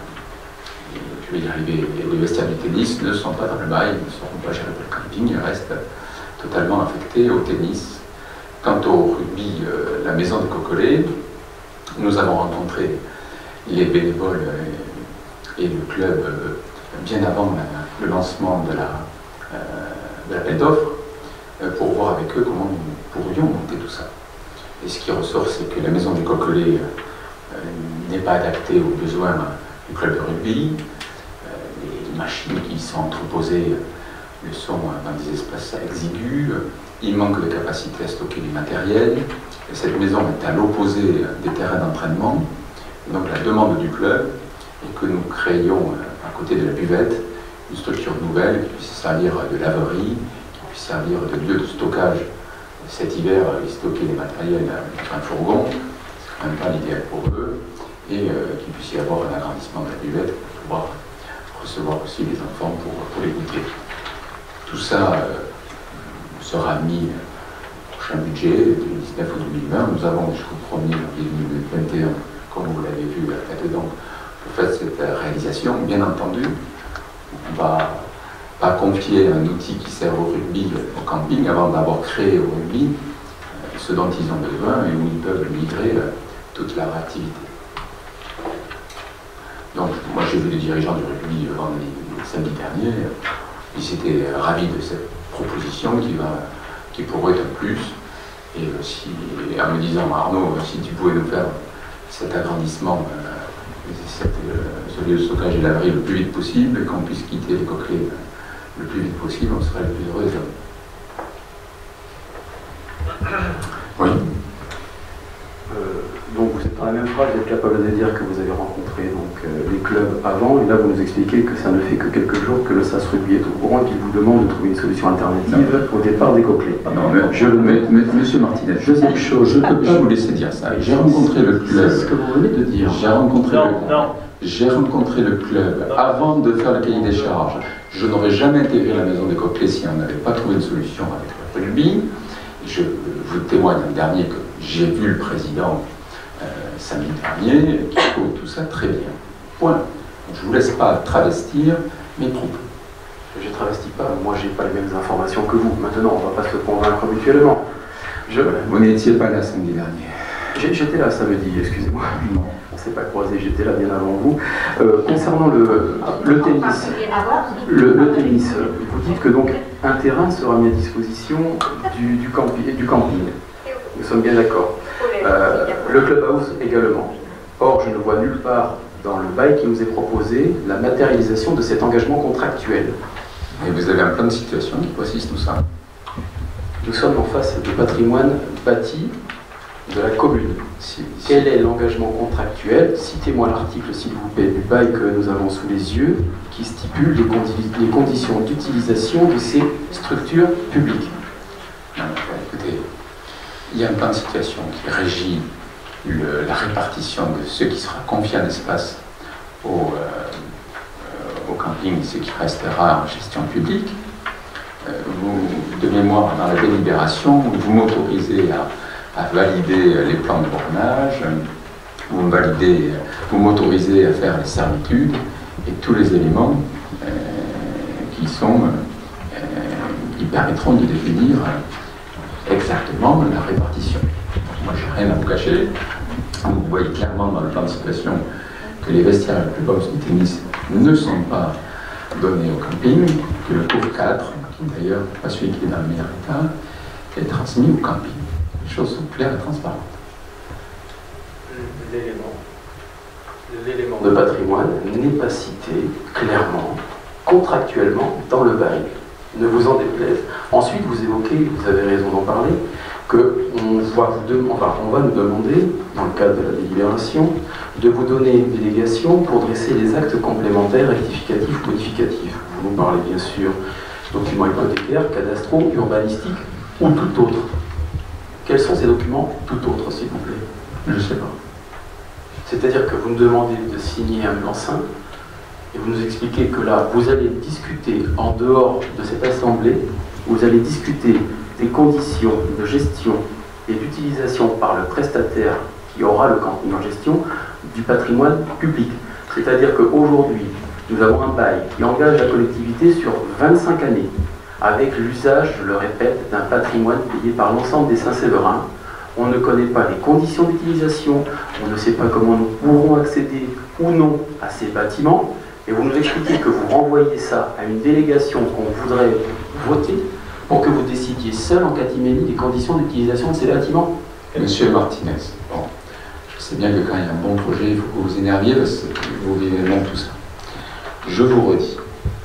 et je vais y arriver, les vestiaires du tennis ne sont pas dans le bail, ne seront pas gérés par le camping, ils restent totalement affectés au tennis. Quant au rugby, la maison des Cocolets, nous avons rencontré les bénévoles et le club bien avant le lancement de l'appel d'offres pour voir avec eux comment nous pourrions monter tout ça. Et ce qui ressort, c'est que la maison des Cocolets n'est pas adaptée aux besoins du club de rugby. Les machines qui sont entreposées le sont dans des espaces exigus. Il manque de capacité à stocker du matériel. Et cette maison est à l'opposé des terrains d'entraînement. Donc la demande du club est que nous créions à côté de la buvette une structure nouvelle qui puisse servir de laverie, qui puisse servir de lieu de stockage. Cet hiver, ils stockaient les matériels dans un fourgon, c'est quand même pas l'idéal pour eux, et qu'il puisse y avoir un agrandissement de la buvette pour pouvoir recevoir aussi les enfants pour les goûter. Tout ça sera mis au prochain budget, 2019 ou 2020. Nous avons jusqu'au 1er janvier 2021, comme vous l'avez vu là-dedans, pour faire cette réalisation. Bien entendu, on ne va pas confier un outil qui sert au rugby au camping avant d'avoir créé au rugby ce dont ils ont besoin et où ils peuvent migrer toute leur activité. Donc, moi j'ai vu les dirigeants du rugby vendredi samedi dernier, ils étaient ravis de cette proposition qui pourrait être un plus. Et en me disant, Arnaud, si tu pouvais nous faire cet agrandissement, ce lieu de stockage et laverie le plus vite possible, et qu'on puisse quitter les Cocolets le plus vite possible, on serait le plus heureux des hommes. Oui. Donc vous êtes dans la même phrase, vous êtes capable de dire que vous avez rencontré les clubs avant, et là vous nous expliquez que ça ne fait que quelques jours que le SAS Rugby est au courant et qu'il vous demande de trouver une solution alternative au départ des Cocolets. Non, mais Monsieur Martinez, deuxième chose, je peux pas vous laisser dire ça. J'ai rencontré le club. C'est ce que vous venez de dire. J'ai rencontré le club avant de faire le cahier des charges. Je n'aurais jamais intégré la maison des Cocolets si on n'avait pas trouvé une solution avec le rugby. Je vous témoigne le dernier que j'ai vu le président samedi dernier, qui trouve tout ça très bien. Point. Je ne vous laisse pas travestir mes propos. Je ne travestis pas, moi j'ai pas les mêmes informations que vous. Maintenant, on ne va pas se convaincre mutuellement. Vous n'étiez pas là samedi dernier. J'étais là samedi, excusez-moi. Non. On ne s'est pas croisé, j'étais là bien avant vous. Concernant le tennis, le tennis, vous dites que donc un terrain sera mis à disposition du camping. Nous sommes bien d'accord. Le clubhouse également. Or, je ne vois nulle part dans le bail qui nous est proposé la matérialisation de cet engagement contractuel. Et vous avez un plan de situation qui précise tout ça. Nous sommes en face du patrimoine bâti de la commune. Quel est l'engagement contractuel? Citez-moi l'article, s'il vous plaît, du bail que nous avons sous les yeux, qui stipule les conditions d'utilisation de ces structures publiques. Écoutez, il y a un plan de situation qui régit la répartition de ce qui sera confié à l'espace au camping, ce qui restera en gestion publique. De mémoire, dans la délibération, vous m'autorisez à valider les plans de bornage, vous me validez, vous m'autorisez à faire les servitudes et tous les éléments qui permettront de définir exactement la répartition. Moi, je n'ai rien à vous cacher. Vous voyez clairement dans le plan de situation que les vestiaires et les box du tennis ne sont pas donnés au camping, que le cours 4, qui d'ailleurs n'est pas celui qui est dans le meilleur état, est transmis au camping. Les choses sont claires et transparentes. L'élément de patrimoine n'est pas cité clairement, contractuellement, dans le bail. Ne vous en déplaise. Ensuite, vous évoquez, vous avez raison d'en parler, qu'on va nous demander, dans le cadre de la délibération, de vous donner une délégation pour dresser les actes complémentaires, rectificatifs ou modificatifs. Vous nous parlez bien sûr documents hypothécaires, cadastraux, urbanistiques ou tout autre. Quels sont ces documents tout autres, s'il vous plaît? Je ne sais pas. C'est-à-dire que vous nous demandez de signer un blanc-seing et vous nous expliquez que là, vous allez discuter en dehors de cette assemblée, vous allez discuter des conditions de gestion et d'utilisation par le prestataire qui aura le camping en gestion du patrimoine public. C'est-à-dire qu'aujourd'hui, nous avons un bail qui engage la collectivité sur 25 années, avec l'usage, je le répète, d'un patrimoine payé par l'ensemble des Saint-Séverins. On ne connaît pas les conditions d'utilisation, on ne sait pas comment nous pourrons accéder ou non à ces bâtiments, et vous nous expliquez que vous renvoyez ça à une délégation qu'on voudrait voter pour que vous décidiez seul en catiménie des conditions d'utilisation de ces bâtiments. Monsieur Martinez, bon, je sais bien que quand il y a un bon projet, il faut que vous vous énerviez parce que vous vivez mal tout ça. Je vous redis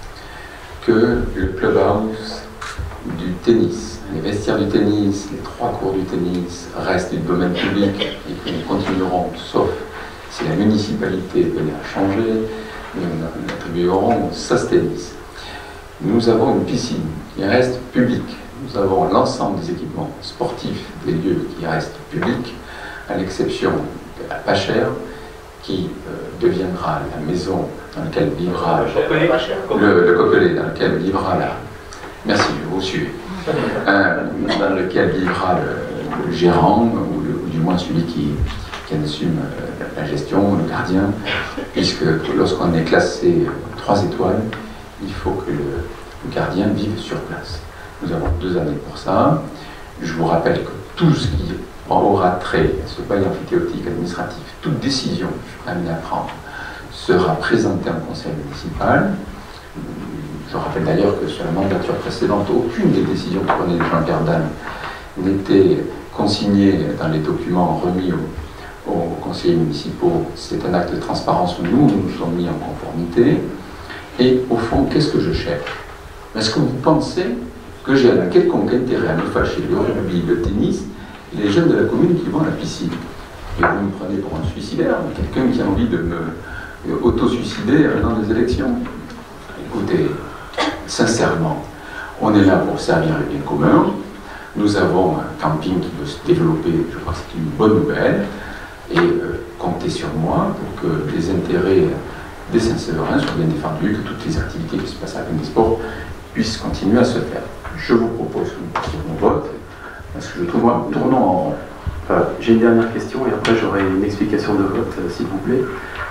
que le clubhouse du tennis, les vestiaires du tennis, les 3 cours du tennis restent du domaine public et que nous continuerons, sauf si la municipalité venait à changer, nous attribuerons SAS Tennis. Nous avons une piscine qui reste publique. Nous avons l'ensemble des équipements sportifs des lieux qui restent publics, à l'exception de la Pachère, qui deviendra la maison dans laquelle vivra le Coquelet, dans lequel vivra la... Merci, je vous suis. Dans lequel vivra le gérant, ou du moins celui qui assume la gestion, le gardien, puisque lorsqu'on est classé 3 étoiles, il faut que le gardien vive sur place. Nous avons 2 années pour ça. Je vous rappelle que tout ce qui aura trait à ce bail amphithéotique administratif, toute décision que je serai amené à prendre, sera présentée en conseil municipal. Je rappelle d'ailleurs que sur la mandature précédente, aucune des décisions que prenait Jean-Pierre Dalle n'était consignée dans les documents remis aux conseillers municipaux. C'est un acte de transparence où nous nous sommes mis en conformité. Et au fond, qu'est-ce que je cherche? Est-ce que vous pensez que j'ai un quelconque intérêt à me fâcher le rugby, le tennis et les jeunes de la commune qui vont à la piscine? Et vous me prenez pour un suicidaire, quelqu'un qui a envie de me auto-suicider dans les élections. Écoutez, sincèrement, on est là pour servir le bien commun. Nous avons un camping qui veut se développer, je crois que c'est une bonne nouvelle. Et comptez sur moi pour que les intérêts des Saint-Séverins soient bien défendus, que toutes les activités qui se passent avec les sports puissent continuer à se faire. Je vous propose que nous passions au vote, parce que je trouve que nous tournons en rond. J'ai une dernière question et après j'aurai une explication de vote, s'il vous plaît.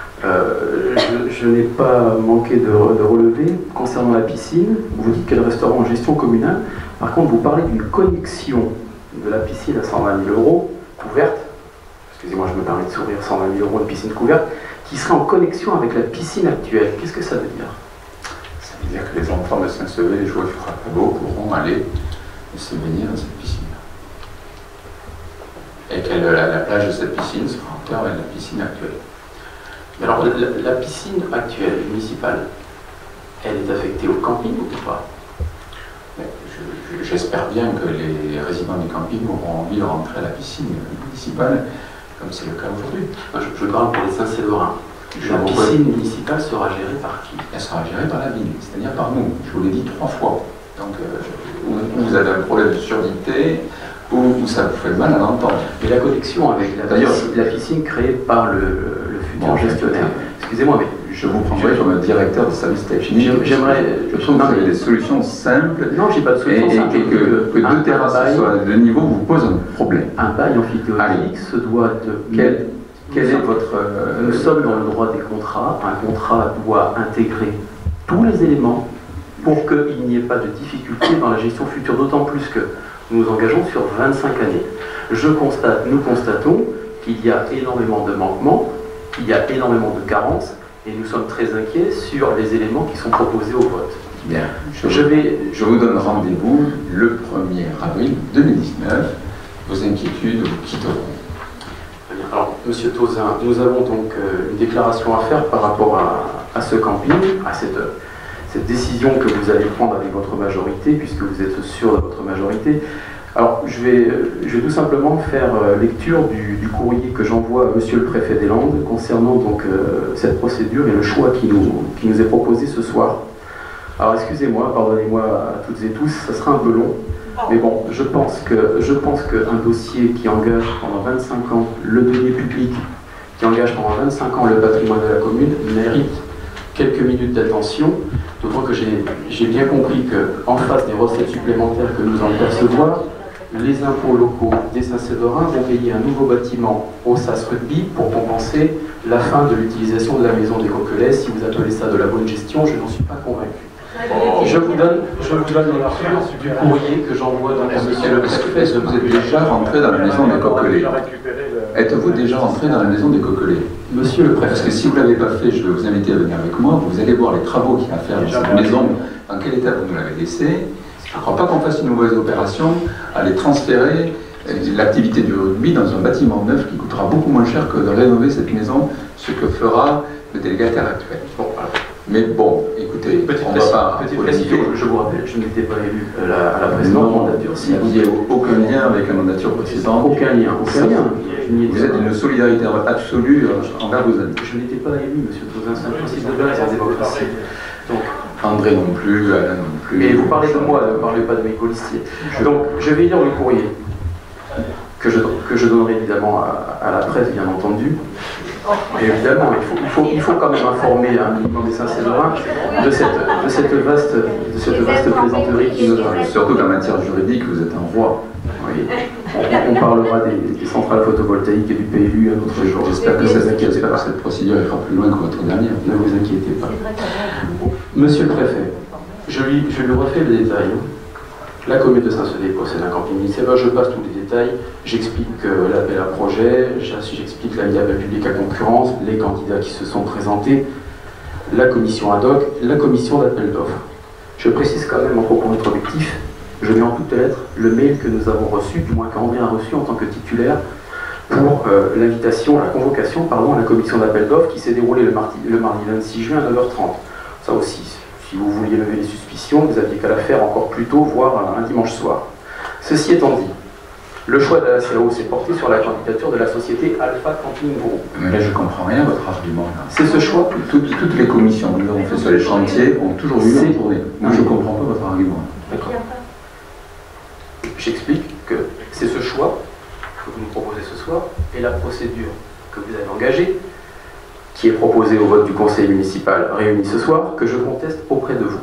Je n'ai pas manqué de relever concernant la piscine. Vous dites qu'elle restera en gestion communale. Par contre, vous parlez d'une connexion de la piscine à 120 000 € couverte. Excusez-moi, je me permets de sourire, 120 000 € de piscine couverte, qui serait en connexion avec la piscine actuelle. Qu'est-ce que ça veut dire? Ça veut dire que les enfants de Saint-Sevé, les joueurs du Frappago, pourront aller se baigner dans cette piscine. Et que la plage de cette piscine sera en hauteur avec la piscine actuelle. Alors, la piscine actuelle, municipale, elle est affectée au camping ou pas? J'espère bien que les résidents du camping auront envie de rentrer à la piscine municipale, comme c'est le cas aujourd'hui. Je parle pour les Saint-Séverins. La piscine municipale sera gérée par qui? Elle sera gérée par la ville, c'est-à-dire par nous. Je vous l'ai dit 3 fois. Donc, vous avez un problème de surdité, ou ça vous fait mal à l'entendre. Mais la connexion avec la piscine créée par le futur gestionnaire. Excusez-moi, mais je vous prendrai comme un directeur de service technique. J'aimerais. Je trouve que vous avez des solutions simples. Non, j'ai pas de solution simple. Et que 2 terrasses soient de niveau vous pose un problème. Un bail amphithéotique se doit de quel. Quel est votre... Nous sommes dans le droit des contrats. Un contrat doit intégrer tous les éléments pour qu'il n'y ait pas de difficulté dans la gestion future, d'autant plus que nous nous engageons sur 25 années. Nous constatons qu'il y a énormément de manquements, qu'il y a énormément de carences, et nous sommes très inquiets sur les éléments qui sont proposés au vote. Bien, je vous donne rendez-vous le 1er avril 2019. Vos inquiétudes vous quitteront. Alors, Monsieur Tauzin, nous avons donc une déclaration à faire par rapport à ce camping, à cette décision que vous allez prendre avec votre majorité, puisque vous êtes sûr de votre majorité. Alors, je vais tout simplement faire lecture du courrier que j'envoie à Monsieur le Préfet des Landes concernant donc cette procédure et le choix qui nous est proposé ce soir. Alors, excusez-moi, pardonnez-moi à toutes et tous, ça sera un peu long, mais bon, je pense qu'un dossier qui engage pendant 25 ans le denier public, qui engage pendant 25 ans le patrimoine de la commune, mérite quelques minutes d'attention, d'autant que j'ai bien compris qu'en face des recettes supplémentaires que nous allons percevoir, les impôts locaux des Saint-Séverin vont payer un nouveau bâtiment au SAS Rugby pour compenser la fin de l'utilisation de la maison des Coquelets. Si vous appelez ça de la bonne gestion, je n'en suis pas convaincu. Je vous donne lecture du courrier que j'envoie dans la Monsieur le Préfet, est-ce que vous êtes déjà rentré dans la maison des Coquelets? Êtes-vous déjà rentré dans la maison des Coquelets? Monsieur le Préfet. Parce que si vous ne l'avez pas fait, je vais vous inviter à venir avec moi. Vous allez voir les travaux qu'il y a à faire dans cette maison, dans quel état vous nous l'avez laissé. Je ne crois pas qu'on fasse une mauvaise opération à aller transférer l'activité du rugby dans un bâtiment neuf qui coûtera beaucoup moins cher que de rénover cette maison, ce que fera le délégataire actuel. Bon, voilà. Mais bon, écoutez, on ne va pas... Petite précision, je vous rappelle, je n'étais pas élu à la précédente mandature. Si vous n'avez aucun lien avec la mandature précédente. Aucun lien. Vous êtes d'une solidarité absolue envers vos amis. Je n'étais pas élu, monsieur Tauzin, c'est un principe de base en démocratie. Donc, André non plus, Alain non plus. Mais vous parlez de moi, ne parlez pas de mes colistiers. Donc, je vais lire le courrier que je donnerai évidemment à la presse, bien entendu. Et évidemment, il faut quand même informer un minimum des Saint-Séverin de cette vaste plaisanterie qui nous arrive. Surtout qu'en matière juridique, vous êtes un roi. Oui. On parlera des centrales photovoltaïques et du PLU un autre jour. J'espère que cette procédure ira plus loin que votre dernière. Ne vous inquiétez pas. Monsieur le Préfet, je lui refais le détail. La commune de Saint-Sevé possède un camping municipal, je passe tous les détails, j'explique l'appel à projet, j'explique la mise à appel public à concurrence, les candidats qui se sont présentés, la commission ad hoc, la commission d'appel d'offres. Je précise quand même en propos introductif, je mets en toutes lettres le mail que nous avons reçu, du moins qu'André a reçu en tant que titulaire, pour l'invitation, la convocation, à la commission d'appel d'offres qui s'est déroulée le mardi 26 juin à 9h30. Ça aussi, si vous vouliez lever les suspicions, vous aviez qu'à la faire encore plus tôt, voire un dimanche soir. Ceci étant dit, le choix de la CAO s'est porté sur la candidature de la société Alpha Camping Group. Mais là, je ne comprends rien à votre argument. C'est ce choix. Toutes les commissions que nous avons fait sur les chantiers ont toujours eu une tournée. Moi, je ne comprends pas votre argument. D'accord. J'explique que c'est ce choix que vous nous proposez ce soir et la procédure que vous avez engagée, qui est proposée au vote du conseil municipal réuni ce soir, que je conteste auprès de vous.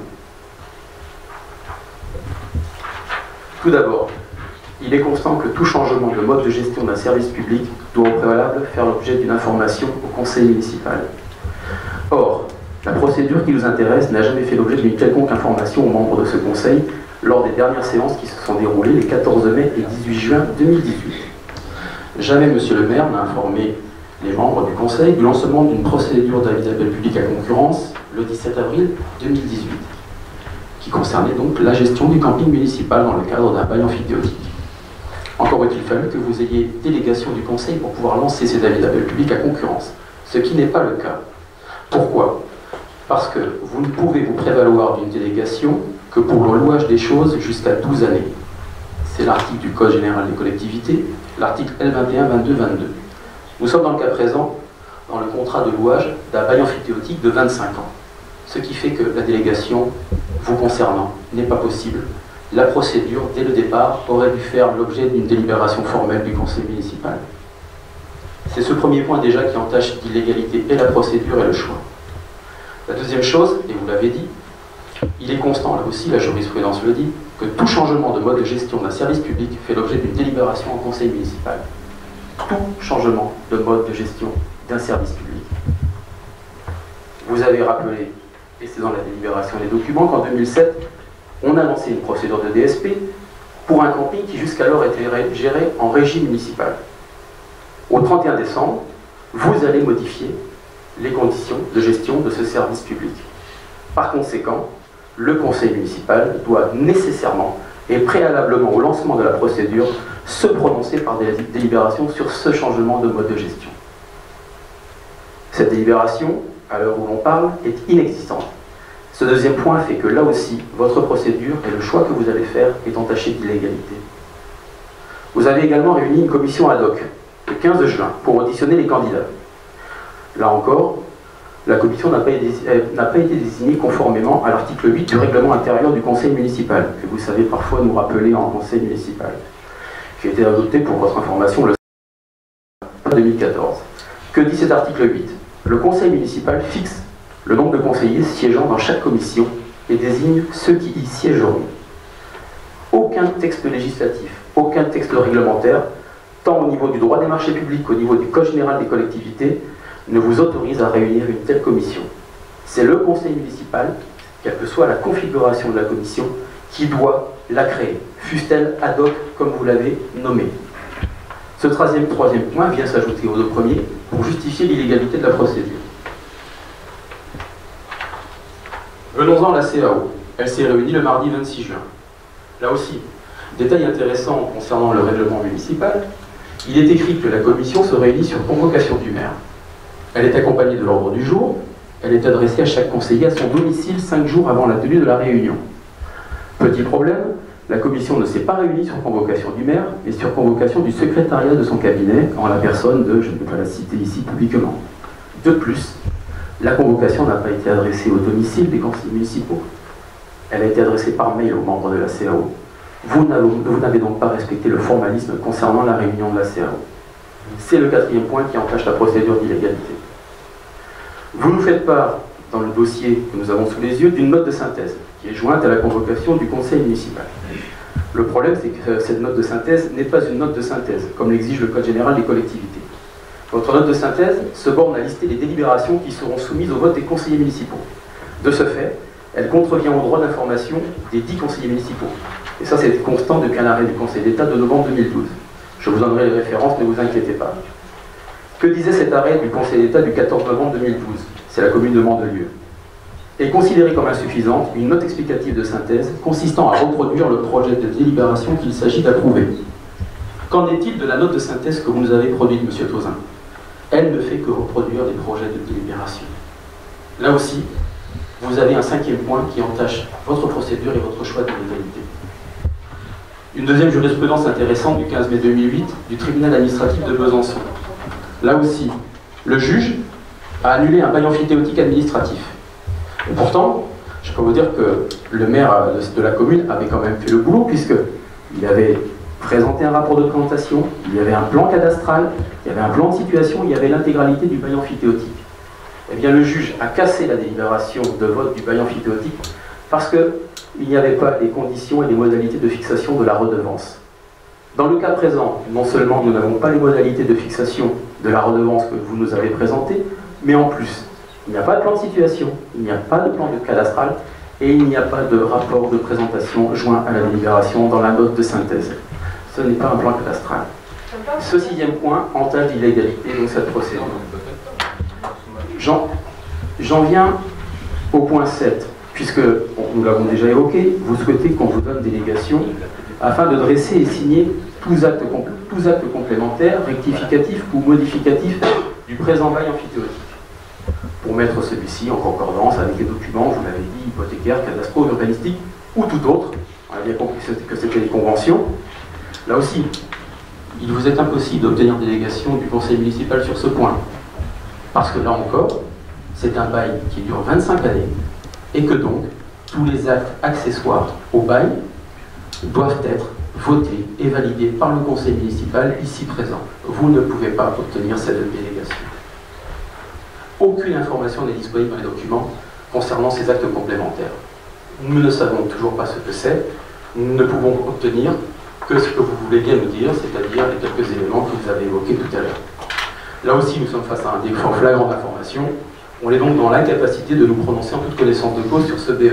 Tout d'abord, il est constant que tout changement de mode de gestion d'un service public doit au préalable faire l'objet d'une information au conseil municipal. Or, la procédure qui nous intéresse n'a jamais fait l'objet d'une quelconque information aux membres de ce conseil lors des dernières séances qui se sont déroulées les 14 mai et 18 juin 2018. Jamais monsieur le maire n'a informé les membres du conseil du lancement d'une procédure d'avis d'appel public à concurrence le 17 avril 2018, qui concernait donc la gestion du camping municipal dans le cadre d'un bail amphithéotique. Encore est-il fallu que vous ayez délégation du conseil pour pouvoir lancer ces avis d'appel public à concurrence, ce qui n'est pas le cas. Pourquoi? Parce que vous ne pouvez vous prévaloir d'une délégation que pour le louage des choses jusqu'à 12 années. C'est l'article du Code général des collectivités, l'article L21, 22, 22. Nous sommes dans le cas présent, dans le contrat de louage d'un bail amphithéotique de 25 ans. Ce qui fait que la délégation, vous concernant, n'est pas possible. La procédure, dès le départ, aurait dû faire l'objet d'une délibération formelle du conseil municipal. C'est ce premier point déjà qui entache d'illégalité et la procédure et le choix. La deuxième chose, et vous l'avez dit, il est constant, là aussi, la jurisprudence le dit, que tout changement de mode de gestion d'un service public fait l'objet d'une délibération en conseil municipal. tout changement de mode de gestion d'un service public. Vous avez rappelé, et c'est dans la délibération des documents, qu'en 2007, on a lancé une procédure de DSP pour un camping qui jusqu'alors était géré en régie municipale. Au 31 décembre, vous allez modifier les conditions de gestion de ce service public. Par conséquent, le conseil municipal doit nécessairement et préalablement au lancement de la procédure se prononcer par des délibérations sur ce changement de mode de gestion. Cette délibération, à l'heure où l'on parle, est inexistante. Ce deuxième point fait que là aussi, votre procédure et le choix que vous allez faire est entaché d'illégalité. Vous avez également réuni une commission ad hoc le 15 juin pour auditionner les candidats. Là encore, la commission n'a pas été désignée conformément à l'article 8 du règlement intérieur du conseil municipal, que vous savez parfois nous rappeler en conseil municipal, qui a été adopté pour votre information le 2014. Que dit cet article 8? Le conseil municipal fixe le nombre de conseillers siégeant dans chaque commission et désigne ceux qui y siégeront. Aucun texte législatif, aucun texte réglementaire, tant au niveau du droit des marchés publics qu'au niveau du Code général des collectivités, ne vous autorise à réunir une telle commission. C'est le conseil municipal, quelle que soit la configuration de la commission, qui doit la créer, fût-elle ad hoc comme vous l'avez nommé. Ce troisième point vient s'ajouter aux deux premiers pour justifier l'illégalité de la procédure. Venons-en à la CAO. Elle s'est réunie le mardi 26 juin. Là aussi, détail intéressant concernant le règlement municipal, il est écrit que la commission se réunit sur convocation du maire. Elle est accompagnée de l'ordre du jour, elle est adressée à chaque conseiller à son domicile 5 jours avant la tenue de la réunion. Petit problème, la commission ne s'est pas réunie sur convocation du maire, mais sur convocation du secrétariat de son cabinet, en la personne de, je ne peux pas la citer ici publiquement. De plus, la convocation n'a pas été adressée au domicile des conseillers municipaux. Elle a été adressée par mail aux membres de la CAO. Vous n'avez donc pas respecté le formalisme concernant la réunion de la CAO. C'est le quatrième point qui entache la procédure d'illégalité. Vous nous faites part, dans le dossier que nous avons sous les yeux, d'une note de synthèse qui est jointe à la convocation du conseil municipal. Le problème, c'est que cette note de synthèse n'est pas une note de synthèse, comme l'exige le Code général des collectivités. Votre note de synthèse se borne à lister les délibérations qui seront soumises au vote des conseillers municipaux. De ce fait, elle contrevient au droit d'information des 10 conseillers municipaux. Et ça, c'est constant depuis un arrêt du Conseil d'État de novembre 2012. Je vous donnerai les références, ne vous inquiétez pas. Que disait cet arrêt du Conseil d'État du 14 novembre 2012? C'est la commune de Mandelieu. Est considérée comme insuffisante une note explicative de synthèse consistant à reproduire le projet de délibération qu'il s'agit d'approuver. Qu'en est-il de la note de synthèse que vous nous avez produite, M. Tauzin? Elle ne fait que reproduire des projets de délibération. Là aussi, vous avez un cinquième point qui entache votre procédure et votre choix de l'égalité. Une deuxième jurisprudence intéressante du 15 mai 2008 du tribunal administratif de Besançon. Là aussi, le juge a annulé un bail amphithéotique administratif. Et pourtant, je peux vous dire que le maire de la commune avait quand même fait le boulot, puisqu'il avait présenté un rapport de présentation, il y avait un plan cadastral, il y avait un plan de situation, il y avait l'intégralité du bail amphithéotique. Eh bien, le juge a cassé la délibération de vote du bail amphithéotique parce qu'il n'y avait pas les conditions et les modalités de fixation de la redevance. Dans le cas présent, non seulement nous n'avons pas les modalités de fixation de la redevance que vous nous avez présentées, mais en plus, il n'y a pas de plan de situation, il n'y a pas de plan de cadastral et il n'y a pas de rapport de présentation joint à la délibération dans la note de synthèse. Ce n'est pas un plan cadastral. Ce sixième point entache l'illégalité de cette procédure. J'en viens au point 7, puisque nous l'avons déjà évoqué, vous souhaitez qu'on vous donne délégation afin de dresser et signer tous actes complémentaires, rectificatifs ou modificatifs du présent bail amphithéotique, pour mettre celui-ci en concordance avec les documents, vous l'avez dit, hypothécaires, cadastraux, urbanistiques ou tout autre. On a bien compris que c'était les conventions. Là aussi, il vous est impossible d'obtenir délégation du conseil municipal sur ce point. Parce que là encore, c'est un bail qui dure 25 années et que donc tous les actes accessoires au bail doivent être votés et validés par le conseil municipal ici présent. Vous ne pouvez pas obtenir cette délégation. Aucune information n'est disponible dans les documents concernant ces actes complémentaires. Nous ne savons toujours pas ce que c'est. Nous ne pouvons obtenir que ce que vous voulez bien nous dire, c'est-à-dire les quelques éléments que vous avez évoqués tout à l'heure. Là aussi, nous sommes face à un défaut flagrant d'information. On est donc dans l'incapacité de nous prononcer en toute connaissance de cause sur ce BEA.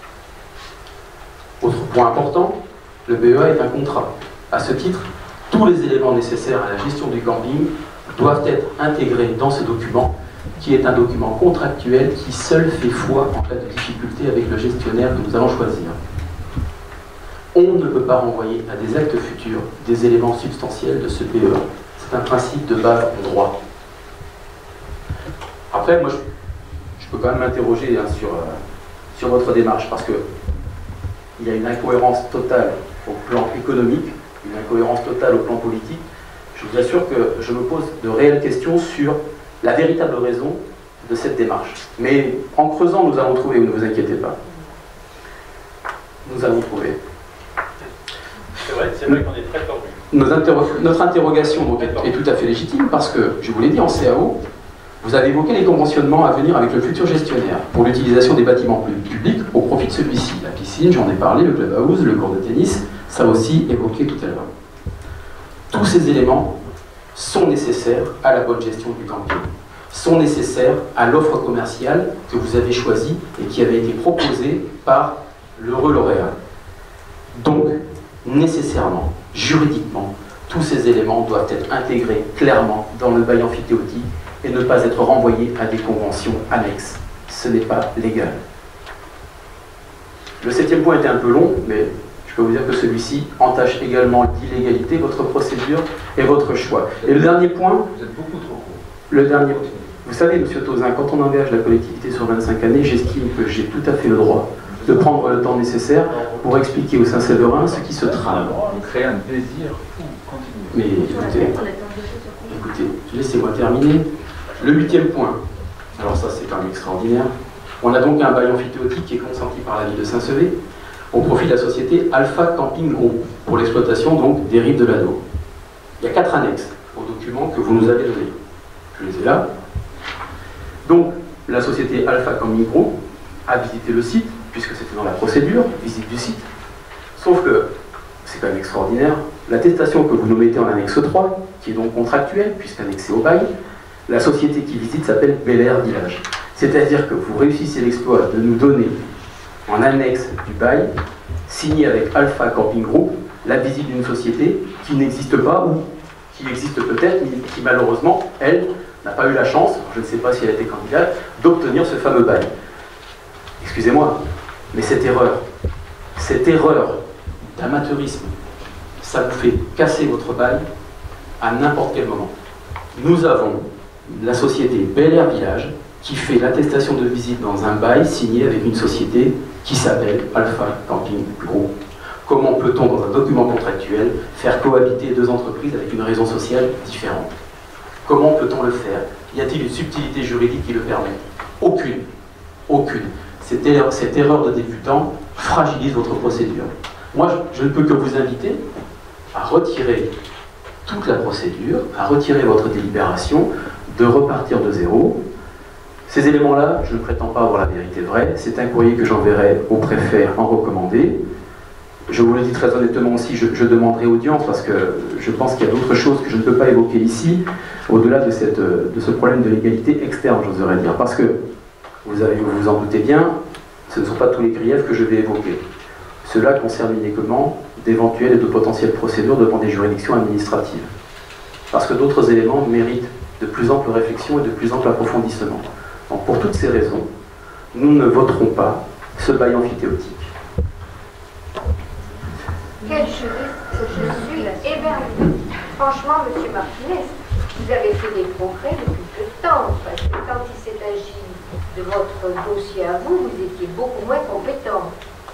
Autre point important, le BEA est un contrat. À ce titre, tous les éléments nécessaires à la gestion du camping doivent être intégrés dans ce document, qui est un document contractuel qui seul fait foi en cas de difficulté avec le gestionnaire que nous allons choisir. On ne peut pas renvoyer à des actes futurs des éléments substantiels de ce BEA. C'est un principe de base en droit. Après, moi, je peux quand même m'interroger sur votre démarche, parce qu'il y a une incohérence totale au plan économique, une incohérence totale au plan politique. Je vous assure que je me pose de réelles questions sur la véritable raison de cette démarche. Mais en creusant, nous allons trouver, ne vous inquiétez pas. Nous allons trouver. C'est vrai qu'on est très tordu. Notre interrogation donc, est tout à fait légitime parce que, je vous l'ai dit, en CAO, vous avez évoqué les conventionnements à venir avec le futur gestionnaire pour l'utilisation des bâtiments publics au profit de celui-ci. La piscine, j'en ai parlé, le clubhouse, le court de tennis, ça aussi évoqué tout à l'heure. Tous ces éléments sont nécessaires à la bonne gestion du camping, sont nécessaires à l'offre commerciale que vous avez choisie et qui avait été proposée par l'heureux lauréat. Donc, nécessairement, juridiquement, tous ces éléments doivent être intégrés clairement dans le bail emphytéotique et ne pas être renvoyés à des conventions annexes. Ce n'est pas légal. Le 7e point était un peu long, mais je peux vous dire que celui-ci entache également d'illégalité votre procédure et votre choix. Et le dernier point... Vous êtes beaucoup trop court. Le dernier... Vous savez, M. Tauzin, quand on engage la collectivité sur 25 années, j'estime que j'ai tout à fait le droit de prendre le temps nécessaire pour expliquer aux Saint-Séverin ce qui se trame. Vous créez un désir fou, continuez. Mais écoutez, laissez-moi terminer. Le 8e point, alors ça c'est quand même extraordinaire, on a donc un bail emphytéotique qui est consenti par la ville de Saint-Sevé au profit de la société Alpha Camping Group pour l'exploitation donc des rives de l'Ado. Il y a 4 annexes aux documents que vous nous avez donnés. Je les ai là. Donc la société Alpha Camping Group a visité le site, puisque c'était dans la procédure, visite du site. Sauf que, c'est quand même extraordinaire, l'attestation que vous nous mettez en annexe 3, qui est donc contractuelle, puisqu'annexée au bail, la société qui visite s'appelle Bel Air Village. C'est-à-dire que vous réussissez l'exploit de nous donner, en annexe du bail, signé avec Alpha Camping Group, la visite d'une société qui n'existe pas, ou qui existe peut-être, mais qui malheureusement, elle, n'a pas eu la chance, je ne sais pas si elle a été candidate, d'obtenir ce fameux bail. Excusez-moi, mais cette erreur d'amateurisme, ça vous fait casser votre bail à n'importe quel moment. Nous avons la société Bel Air Village qui fait l'attestation de visite dans un bail signé avec une société qui s'appelle Alpha Camping Group. Comment peut-on, dans un document contractuel, faire cohabiter deux entreprises avec une raison sociale différente? Comment peut-on le faire? Y a-t-il une subtilité juridique qui le permet? Aucune. Aucune. Cette erreur de débutant fragilise votre procédure. Moi, je ne peux que vous inviter à retirer toute la procédure, à retirer votre délibération, de repartir de zéro. Ces éléments-là, je ne prétends pas avoir la vérité vraie. C'est un courrier que j'enverrai au préfet en recommandé. Je vous le dis très honnêtement aussi, je demanderai audience parce que je pense qu'il y a d'autres choses que je ne peux pas évoquer ici, au-delà de ce problème de légalité externe, j'oserais dire. Parce que, vous vous en doutez bien, ce ne sont pas tous les griefs que je vais évoquer. Cela concerne uniquement d'éventuelles et de potentielles procédures devant des juridictions administratives. Parce que d'autres éléments méritent de plus ample réflexion et de plus ample approfondissement. Donc pour toutes ces raisons, nous ne voterons pas ce bail emphytéotique. Quel juriste, je suis éberluée. Franchement, M. Martinez, vous avez fait des progrès depuis peu de temps, parce que quand il s'est agi de votre dossier à vous, vous étiez beaucoup moins compétent.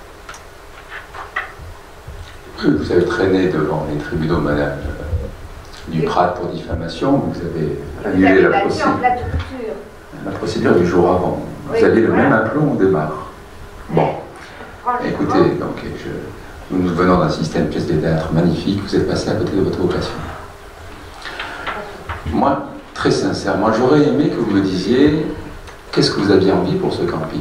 Vous avez traîné devant les tribunaux, madame, du Prat pour diffamation, vous avez annulé la procédure du jour avant. Vous Oui, avez le voilà. même aplomb au démarre. Bon, écoutez, donc, nous venons d'un système pièce de théâtre magnifique, vous êtes passé à côté de votre vocation. Moi, très sincèrement, j'aurais aimé que vous me disiez qu'est-ce que vous aviez envie pour ce camping.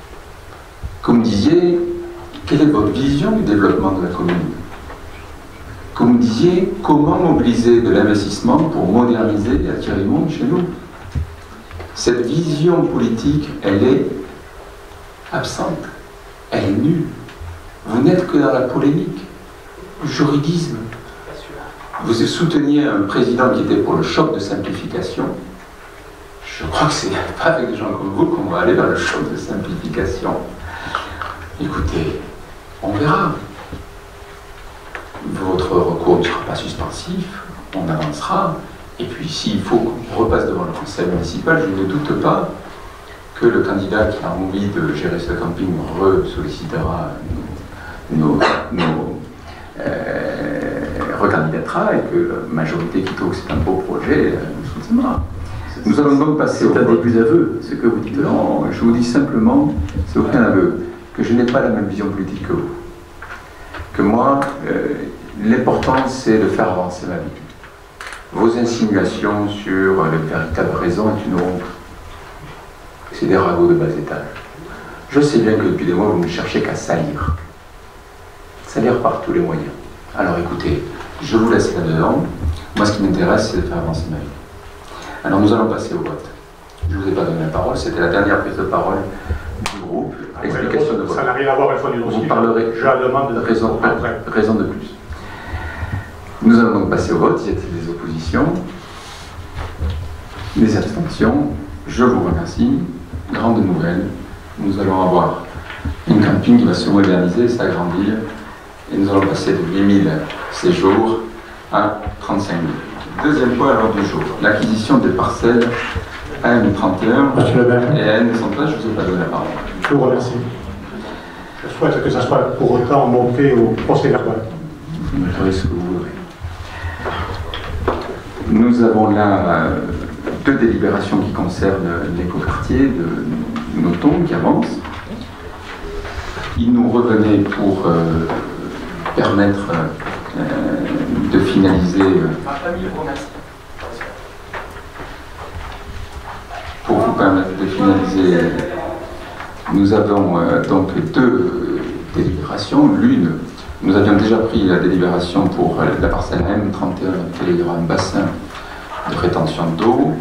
Que vous me disiez quelle est votre vision du développement de la commune. que vous me disiez comment mobiliser de l'investissement pour moderniser et attirer le monde chez nous. Cette vision politique, elle est absente, elle est nulle. Vous n'êtes que dans la polémique, le juridisme. Vous souteniez un président qui était pour le choc de simplification. Je crois que c'est pas avec des gens comme vous qu'on va aller vers le choc de simplification. Écoutez, on verra. Votre recours ne sera pas suspensif, on avancera. Et puis s'il faut qu'on repasse devant le conseil municipal, je ne doute pas que le candidat qui a envie de gérer ce camping sollicitera recandidatera et que la majorité qui trouve que c'est un beau projet nous soutiendra. Nous allons donc passer au vote. C'est un début d'aveu, ce que vous dites. Non, je vous dis simplement, c'est aucun aveu, que je n'ai pas la même vision politique que vous. Que moi, l'important c'est de faire avancer ma vie. Vos insinuations sur les véritables raisons est une honte. C'est des ragots de bas étage. Je sais bien que depuis des mois, vous ne cherchez qu'à salir. Salir par tous les moyens. Alors écoutez, je vous laisse là-dedans. Moi, ce qui m'intéresse, c'est de faire avancer ma vie. Alors nous allons passer au vote. Je ne vous ai pas donné la parole, c'était la dernière prise de parole du groupe. Explication de vote. Ça n'a rien à voir avec le fond du dossier. Vous parlerez raison de plus. Nous allons donc passer au vote. Y a-t-il des oppositions? Des abstentions? Je vous remercie. Grande nouvelle. Nous allons avoir une camping qui va se moderniser, s'agrandir. Et nous allons passer de 8000 séjours à 35 000. Deuxième point à l'ordre du jour, l'acquisition des parcelles AM31 et AM113, je ne vous ai pas donné la parole. Je vous remercie. Je souhaite que ça soit pour autant monté au procès verbal. Vous me ferez ce que vous voudrez. Nous avons là deux délibérations qui concernent l'écoquartier de Nothomb qui avance. Il nous revenait pour permettre de finaliser. Pour vous permettre de finaliser, nous avons donc deux délibérations. L'une, nous avions déjà pris la délibération pour la parcelle M31, dans laquelle il y aura un bassin de rétention d'eau.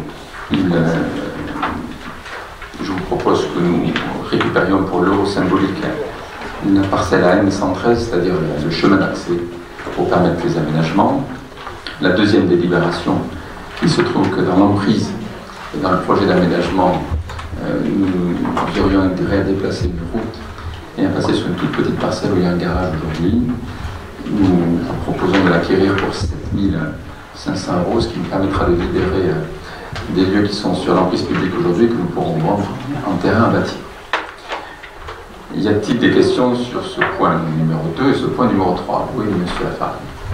Je vous propose que nous récupérions pour l'euro symbolique une parcelle à M113, c'est-à-dire le chemin d'accès, pour permettre les aménagements. La deuxième délibération, il se trouve que dans l'emprise et dans le projet d'aménagement, nous aurions intérêt à déplacer une route et à passer sur une toute petite parcelle où il y a un garage aujourd'hui. Nous proposons de l'acquérir pour 7 500 €, ce qui nous permettra de libérer des lieux qui sont sur l'emprise publique aujourd'hui que nous pourrons vendre en terrain à bâtir. Y a-t-il des questions sur ce point numéro 2 et ce point numéro 3? Oui, monsieur Lafargue.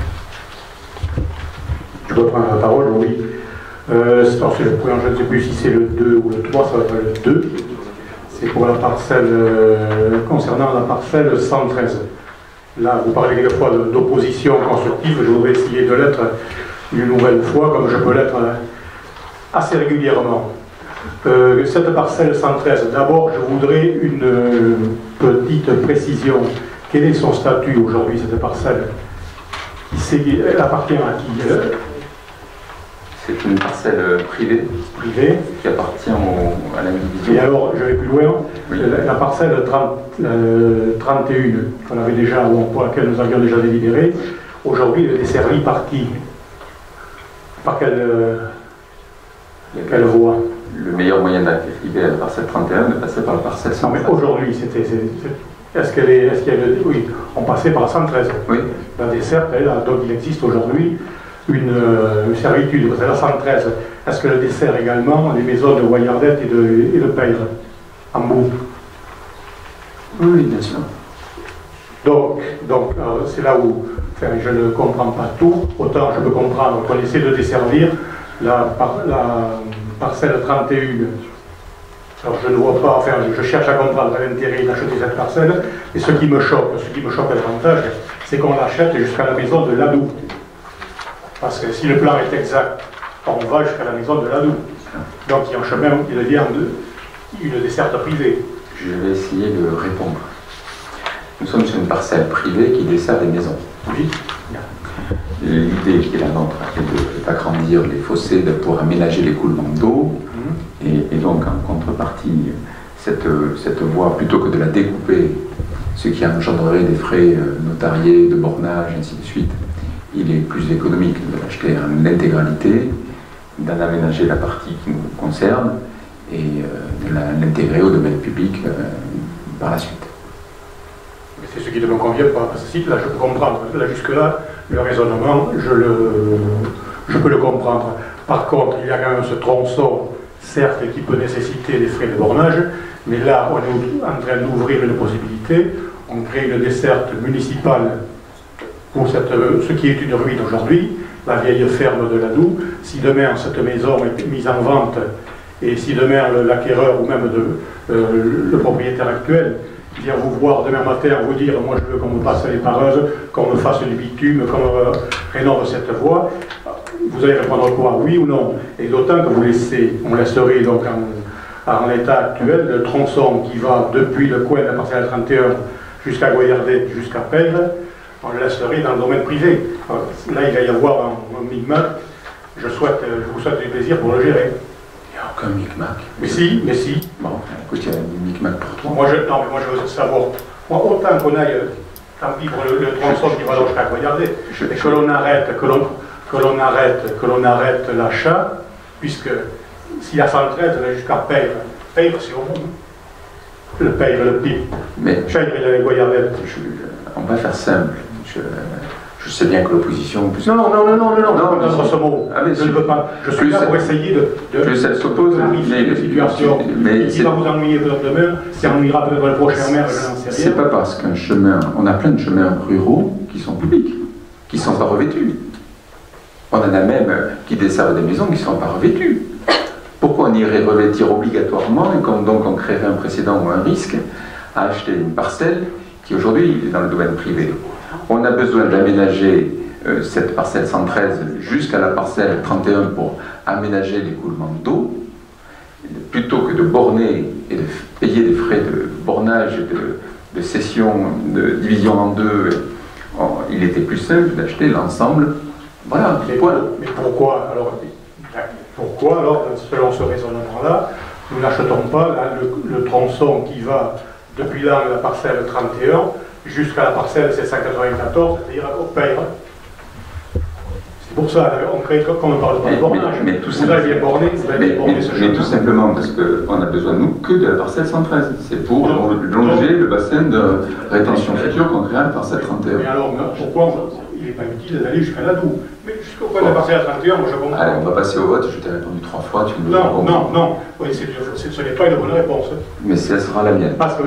Je peux prendre la parole, oui. C'est le point, je ne sais plus si c'est le 2 ou le 3, ça va être le 2. C'est pour la parcelle, concernant la parcelle 113. Là, vous parlez quelquefois d'opposition constructive, je voudrais essayer de l'être une nouvelle fois, comme je peux l'être assez régulièrement. Cette parcelle 113, d'abord, je voudrais une petite précision. Quel est son statut aujourd'hui, cette parcelle? Elle appartient à qui? C'est une parcelle privée qui appartient à l'individu. Et alors, je vais plus loin, oui. La parcelle 31, qu'on avait déjà, pour laquelle nous avions déjà délibéré, aujourd'hui, elle est desservie par qui? Par quelle voie? Le meilleur moyen d'arriver à la parcelle 31 de passer par la parcelle 113. Non, mais aujourd'hui, est-ce qu'elle est, oui, on passait par la 113. Oui. La desserte, donc il existe aujourd'hui une servitude. C'est la 113. Est-ce que le dessert également les maisons de Voyardette et de Peyre, en bout? Oui, bien sûr. Donc c'est là où je ne comprends pas tout. Autant je peux comprendre qu'on essaie de desservir la parcelle 31. Alors je ne vois pas, je cherche à comprendre l'intérêt d'acheter cette parcelle, et ce qui me choque davantage, c'est qu'on l'achète jusqu'à la maison de Ladoux. Parce que si le plan est exact, on va jusqu'à la maison de Ladoux. Donc il y a un chemin qui devient une desserte privée. Je vais essayer de répondre. Nous sommes sur une parcelle privée qui dessert des maisons. Oui. L'idée qui est la nôtre est d'agrandir les fossés pour aménager l'écoulement d'eau, et donc en contrepartie, cette voie, plutôt que de la découper, ce qui engendrerait des frais notariés, de bornage, ainsi de suite, il est plus économique de l'acheter en intégralité, d'en aménager la partie qui nous concerne et de l'intégrer au domaine public par la suite. C'est ce qui ne me convient pas à ce site, là je peux comprendre, là jusque-là, le raisonnement, je peux le comprendre. Par contre, il y a quand même ce tronçon, certes, qui peut nécessiter des frais de bornage, mais là, on est en train d'ouvrir une possibilité, on crée une desserte municipale pour ce qui est une ruine aujourd'hui, la vieille ferme de la Doue. Si demain cette maison est mise en vente, et si demain l'acquéreur ou même le propriétaire actuel vient vous voir demain matin, vous dire moi je veux qu'on me passe les pareuses, qu'on me fasse du bitume, qu'on me rénove cette voie, vous allez répondre quoi, oui ou non? Et d'autant que on laisserait donc en l'état actuel le tronçon qui va depuis le coin de la parcelle 31 jusqu'à Goyardet, jusqu'à Pègre, on le laisserait dans le domaine privé. Alors, là il va y avoir un micmac, je vous souhaite du plaisir pour le gérer. Il n'y a aucun micmac. Mais si. Bon, écoute, il y a un micmac pour toi. Moi je veux savoir, autant qu'on aille, tant pis pour le tronçon qui va donc jusqu'à Goyardet, que l'on arrête l'achat, puisque si la 113 va jusqu'à Pègre, c'est au bout. Le Pègre, le pipe. Mais Pègre et le Goyardet. on va faire simple. Je sais bien que l'opposition... Non, ce mot. Ah, je ne veux pas. Je suis là pour essayer de clarifier la situation. Mais qui va vous ennuyer peut-être demain, qui ennuiera peut-être le prochain maire, je n'en sais rien. C'est pas parce qu'un chemin... On a plein de chemins ruraux qui sont publics, qui ne sont pas revêtus. On en a même qui desservent des maisons qui ne sont pas revêtues. Pourquoi on irait revêtir obligatoirement et donc on créerait un précédent ou un risque à acheter une parcelle qui aujourd'hui est dans le domaine privé? On a besoin d'aménager cette parcelle 113 jusqu'à la parcelle 31 pour aménager l'écoulement d'eau, plutôt que de borner et de payer des frais de bornage, de cession, de division en deux. Il était plus simple d'acheter l'ensemble. Voilà, mais pourquoi alors, selon ce raisonnement-là, nous n'achetons pas le tronçon qui va depuis là la parcelle 31 jusqu'à la parcelle 794, c'est-à-dire au Pègre. C'est pour ça, on crée, comme on parle de bornage, vous avez bien borné ce chemin. Mais tout simplement parce qu'on a besoin, nous, que de la parcelle 113. C'est pour longer le bassin de rétention future qu'on crée à la parcelle 31. Mais alors, pourquoi il n'est pas utile d'aller jusqu'à la Doue? Mais jusqu'au point de la parcelle 31, moi je comprends. Allez, on va passer au vote. Je t'ai répondu 3 fois. Tu me non. Oui, ce n'est pas une bonne réponse. Mais ce sera la mienne. Parce que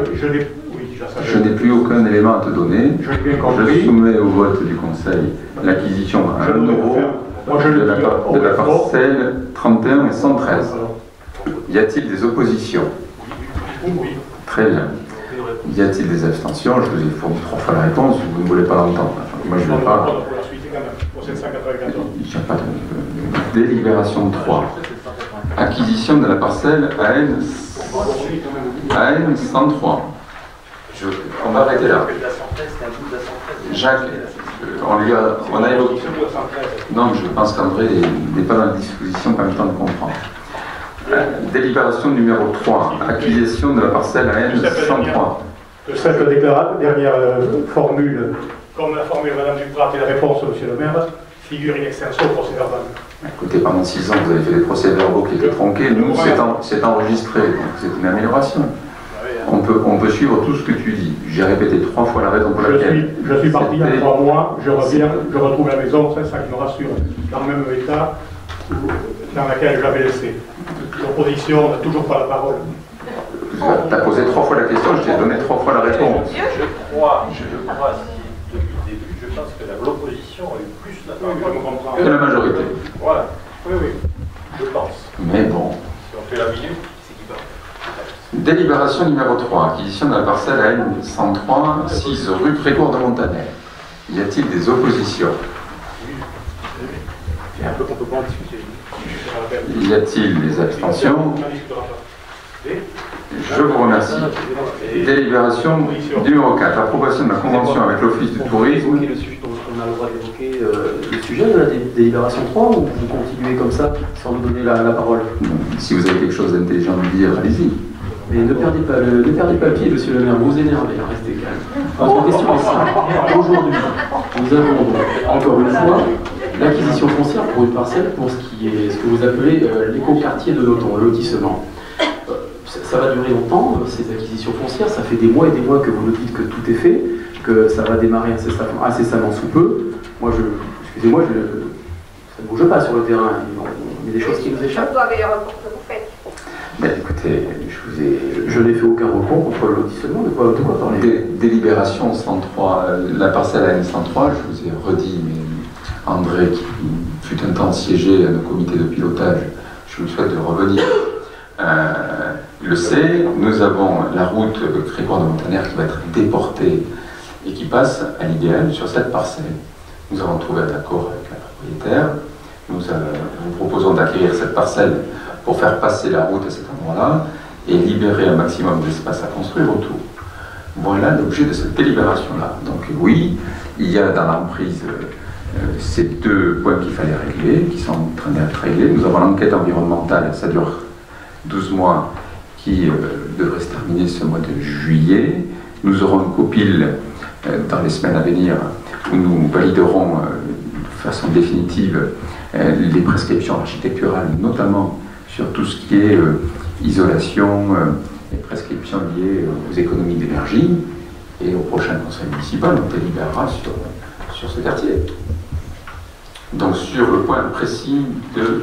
je n'ai plus aucun élément à te donner. Je soumets au vote du Conseil l'acquisition à 1 € de la parcelle 31 et 113. Y a-t-il des oppositions? Oui. Très bien. Y a-t-il des abstentions? Je vous ai fourni 3 fois la réponse. Vous ne voulez pas l'entendre. Moi, je ne veux pas. Il n'y a pas de délibération 3. Acquisition de la parcelle AN 103. On va arrêter là. Jacques, on a évoqué. Non, je pense qu'André n'est pas dans la disposition pas le temps de comprendre. Délibération numéro 3. Acquisition de la parcelle AN 103. Cette dernière formule, comme la formule de Mme Duprat et la réponse de M. le maire, figure in extenso au procès verbal. Écoutez, pendant 6 ans, vous avez fait des procès-verbaux qui étaient tronqués. Nous, c'est enregistré, donc c'est une amélioration. On peut suivre tout ce que tu dis. J'ai répété 3 fois la raison pour laquelle... Je suis parti il y a 3 mois, je reviens, je retrouve la maison, c'est ça qui me rassure, dans le même état dans lequel j'avais laissé. L'opposition n'a toujours pas la parole. Tu as posé 3 fois la question, je t'ai donné 3 fois la réponse. Je crois, si depuis le début, je pense que l'opposition a eu plus la parole que la majorité. Voilà. Oui, je pense. Mais bon. Si on fait la minute, c'est qui parle. Délibération numéro 3. Acquisition de la parcelle AN 103, 6 rue Précourt de Montaner. Y a-t-il des oppositions? Y a-t-il des abstentions? Je vous remercie. Délibération numéro 4. Approbation de la convention avec l'Office du tourisme on a le droit d'évoquer le sujet de la délibération 3 ou vous continuez comme ça sans nous donner la parole? Si vous avez quelque chose d'intelligent à dire, allez-y. Mais ne perdez pas le pied, monsieur le maire, vous vous énervez, restez calme. Votre question est simple. Aujourd'hui, nous avons encore une fois l'acquisition foncière pour une parcelle pour ce que vous appelez l'écoquartier de Nothon, le lotissement. Ça va durer longtemps, ces acquisitions foncières, ça fait des mois et des mois que vous nous dites que tout est fait, que ça va démarrer incessamment sous peu. Moi, excusez-moi, ça ne bouge pas sur le terrain, il y a des choses qui nous échappent. Vous avez les recours que vous faites. Ben, écoutez, je n'ai fait aucun recours contre le lotissement, de quoi parler? Délibération 103, la parcelle à N103, je vous ai redit, mais André, qui fut un temps siégé à nos comités de pilotage, je vous souhaite de revenir, le sait. Nous avons la route Grégoire de Montaner qui va être déportée et qui passe à l'idéal sur cette parcelle. Nous avons trouvé un accord avec la propriétaire. Nous vous proposons d'acquérir cette parcelle pour faire passer la route à cet endroit-là et libérer un maximum d'espace à construire autour. Voilà l'objet de cette délibération-là. Donc oui, il y a dans l'emprise ces deux points qu'il fallait régler, qui sont en train d'être réglés. Nous avons l'enquête environnementale, ça dure 12 mois, qui devrait se terminer ce mois de juillet. Nous aurons une copile dans les semaines à venir où nous validerons de façon définitive les prescriptions architecturales, notamment sur tout ce qui est isolation, les prescriptions liées aux économies d'énergie. Et au prochain conseil municipal, on délibérera sur ce quartier. Donc sur le point précis de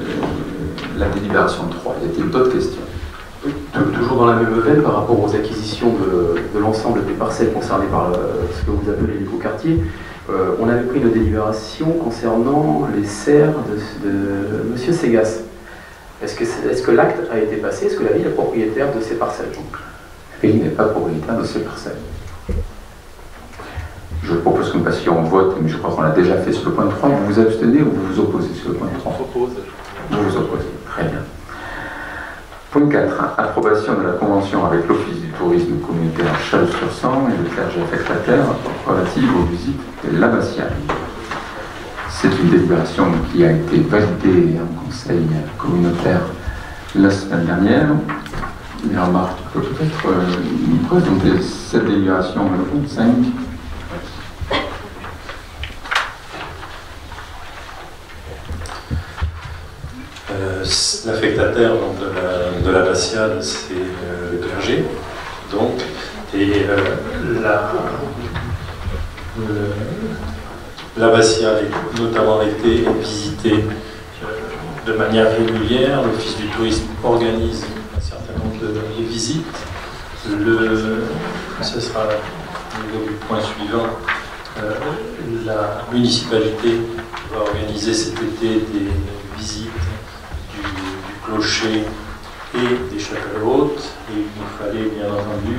la délibération 3, y a-t-il d'autres questions? Toujours dans la même veine par rapport aux acquisitions de l'ensemble des parcelles concernées par ce que vous appelez l'écoquartier, on avait pris une délibération concernant les serres de M. Segas. Est-ce que l'acte a été passé? Est-ce que la ville est propriétaire de ces parcelles? La ville n'est pas propriétaire de ces parcelles. Je propose que nous passions au vote, mais je crois qu'on l'a déjà fait sur le point 3. Vous vous abstenez ou vous vous opposez sur le point 3? Vous vous opposez. Très bien. Point 4. Approbation de la convention avec l'Office du tourisme communautaire Châlons-sur-Sang et le clergé affectataire relative aux visites de l'abbatiale. C'est une délibération qui a été validée en conseil communautaire la semaine dernière. Jean-Marc, tu peux peut-être nous présenter cette délibération, le point 5. L'affectataire de l'abbatiale, c'est le clergé, donc, et l'abbatiale a notamment été visitée de manière régulière. L'Office du tourisme organise un certain nombre de visites. Ce sera au niveau du point suivant. La municipalité va organiser cet été des visites du clocher et des chapelles hautes, et il nous fallait bien entendu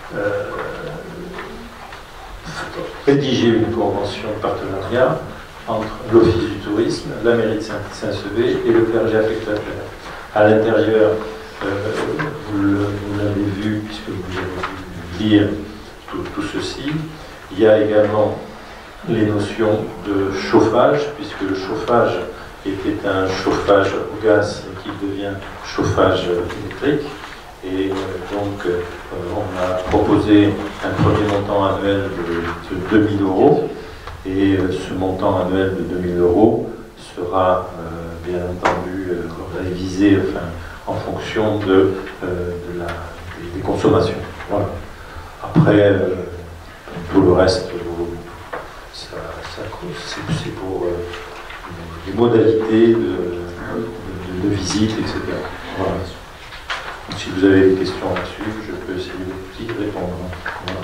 rédiger une convention de partenariat entre l'Office du tourisme, la mairie de Saint-Sevé et le clergé affectataire. À l'intérieur, vous l'avez vu, puisque vous avez pu lire tout ceci, il y a également les notions de chauffage, puisque le chauffage était un chauffage au gaz qui devient chauffage électrique. Et donc, on a proposé un premier montant annuel de 2 000 €. Et ce montant annuel de 2 000 € sera bien entendu révisé en fonction des consommations. Voilà. Après, tout le reste, c'est pour les modalités de visite, etc. Voilà. Donc, si vous avez des questions là-dessus, je peux essayer d'y répondre. Voilà.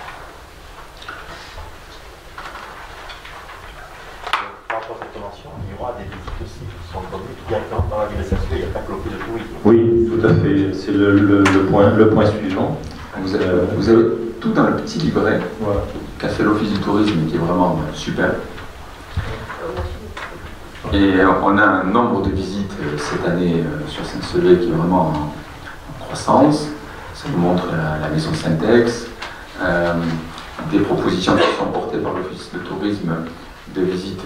Par rapport à cette convention, il y aura des visites aussi qui sont conduites directement par la ville de Saint-Sevé, il n'y a pas que l'Office de tourisme. Oui, tout à fait. C'est le point suivant. Vous avez tout dans le petit livret qu'a fait l'Office du tourisme, qui est vraiment super. Et on a un nombre de visites cette année sur Saint-Sevé qui est vraiment en croissance. Ça nous montre la maison Saint-Ex. des propositions qui sont portées par l'Office de tourisme, de visites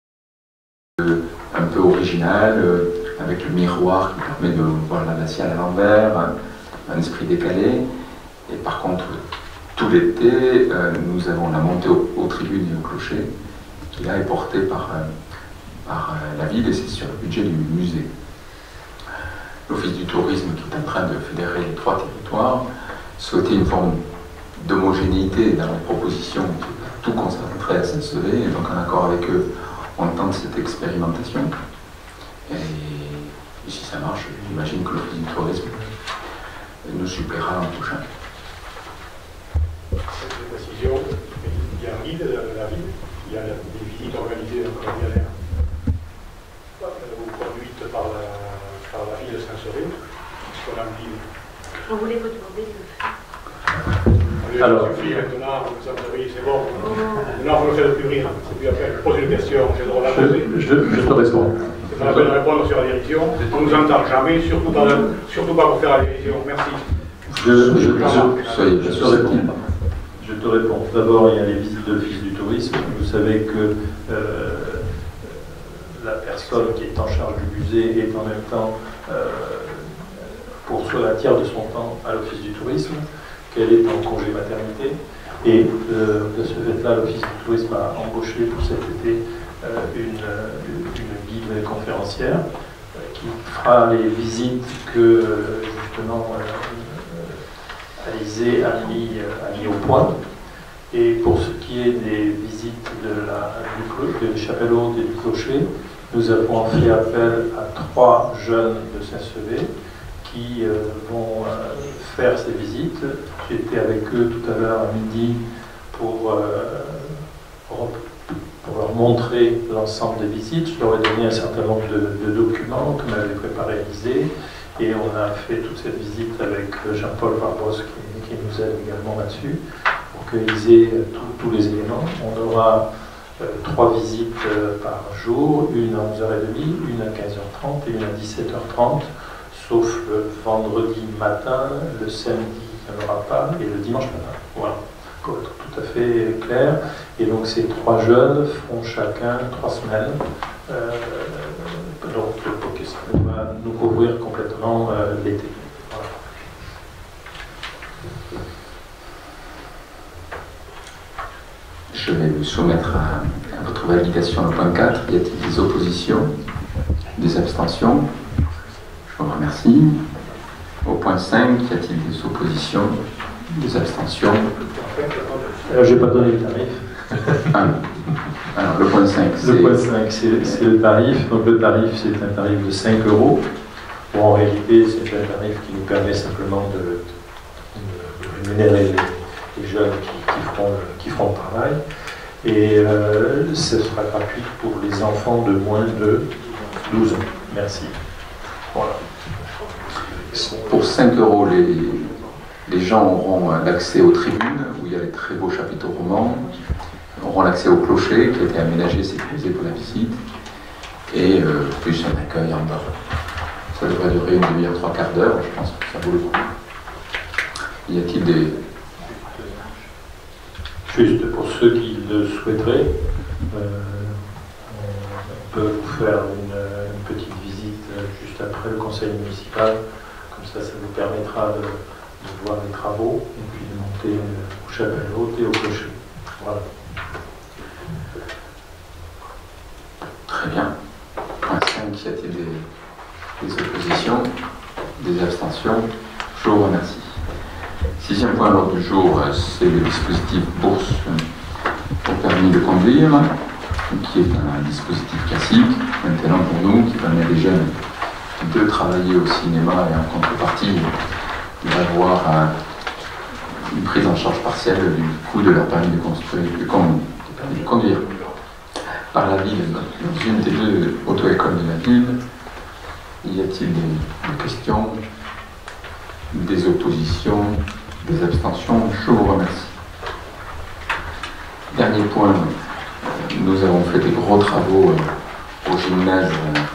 un peu originales, avec le miroir qui permet de voir la glaciale à l'envers, un esprit décalé. Et par contre, tout l'été, nous avons la montée aux tribunes et au clocher, qui là est portée par la ville et c'est sur le budget du musée. L'Office du tourisme, qui est en train de fédérer les 3 territoires, souhaitait une forme d'homogénéité dans les propositions, tout concentré à Saint-Sevé, et donc en accord avec eux, on tente cette expérimentation. Et si ça marche, j'imagine que l'Office du tourisme nous suppléera l'an prochain. Cette décision, il y a un guide de la ville, il y a des visites organisées dans le Canadaire, ou conduites par la ville de Saint-Sevé, sur la ville. On voulait vous demander de le faire. Alors, il suffit maintenant, Saint-Sevé, c'est bon. Maintenant, vous le faites plus rire. Et puis après, je pose une question, j'ai le droit de la poser. je te réponds. C'est pas la peine de répondre sur la direction. On ne nous entend jamais, surtout pas pour faire la direction. Merci. Je te réponds. D'abord, il y a les visites de l'Office du tourisme. Vous savez que la personne qui est en charge du musée est en même temps, pour soit un tiers de son temps, à l'Office du tourisme, qu'elle est en congé maternité. Et de ce fait-là, l'Office du tourisme a embauché pour cet été une guide conférencière qui fera les visites que justement Alizé a mis au point. Et pour ce qui est des visites de Chapelle Haute et du Clocher, nous avons fait appel à 3 jeunes de Saint-Sevé qui vont faire ces visites. J'étais avec eux tout à l'heure à midi pour leur montrer l'ensemble des visites. Je leur ai donné un certain nombre de documents que m'avait préparé Alizé. Et on a fait toute cette visite avec Jean-Paul Barbos qui nous aide également là-dessus, pour qu'ils aient tous les éléments. On aura 3 visites par jour, une à 11h30, une à 15h30 et une à 17h30, sauf le vendredi matin, le samedi, il n'y en aura pas, et le dimanche matin. Voilà, pour être tout à fait clair. Et donc ces 3 jeunes feront chacun 3 semaines. Donc ça va nous couvrir complètement l'été. Voilà. Je vais vous soumettre à votre validation le point 4. Y a-t-il des oppositions? Des abstentions? Je vous remercie. Au point 5, y a-t-il des oppositions? Des abstentions? Je n'ai pas donné le tarif. Alors, le point 5, c'est... Le point 5, c'est le tarif. Donc, le tarif, c'est un tarif de 5 €. Bon, en réalité, c'est un tarif qui nous permet simplement de rémunérer les jeunes qui feront le travail. Et ce sera gratuit pour les enfants de moins de 12 ans. Merci. Voilà. Pour 5 €, les gens auront l'accès aux tribunes, où il y a les très beaux chapiteaux romans, auront l'accès au clocher, qui a été aménagé, sécurisé pour la visite, et plus un accueil en dehors. Ça devrait durer une demi-heure, 3/4 d'heure, je pense que ça vaut le coup. Y a-t-il des... Juste pour ceux qui le souhaiteraient, on peut vous faire une petite visite juste après le conseil municipal, comme ça vous permettra de voir les travaux et puis de monter au Chapelle Haute et au clocher. Voilà. Très bien. Point 5, y a-t-il des oppositions, des abstentions? Je vous remercie. 6e point à l'ordre du jour, c'est le dispositif bourse au permis de conduire, qui est un dispositif classique, maintenant pour nous, qui permet à des jeunes de travailler au cinéma et en contrepartie d'avoir une prise en charge partielle du coût de leur permis de conduire par la ville, dans une des 2 auto-écoles de la ville. Y a-t-il des questions, des oppositions, des abstentions? Je vous remercie. Dernier point, nous avons fait des gros travaux au gymnase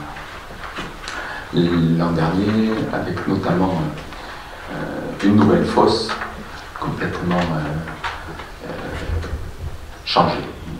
l'an dernier, avec notamment une nouvelle fosse complètement changé.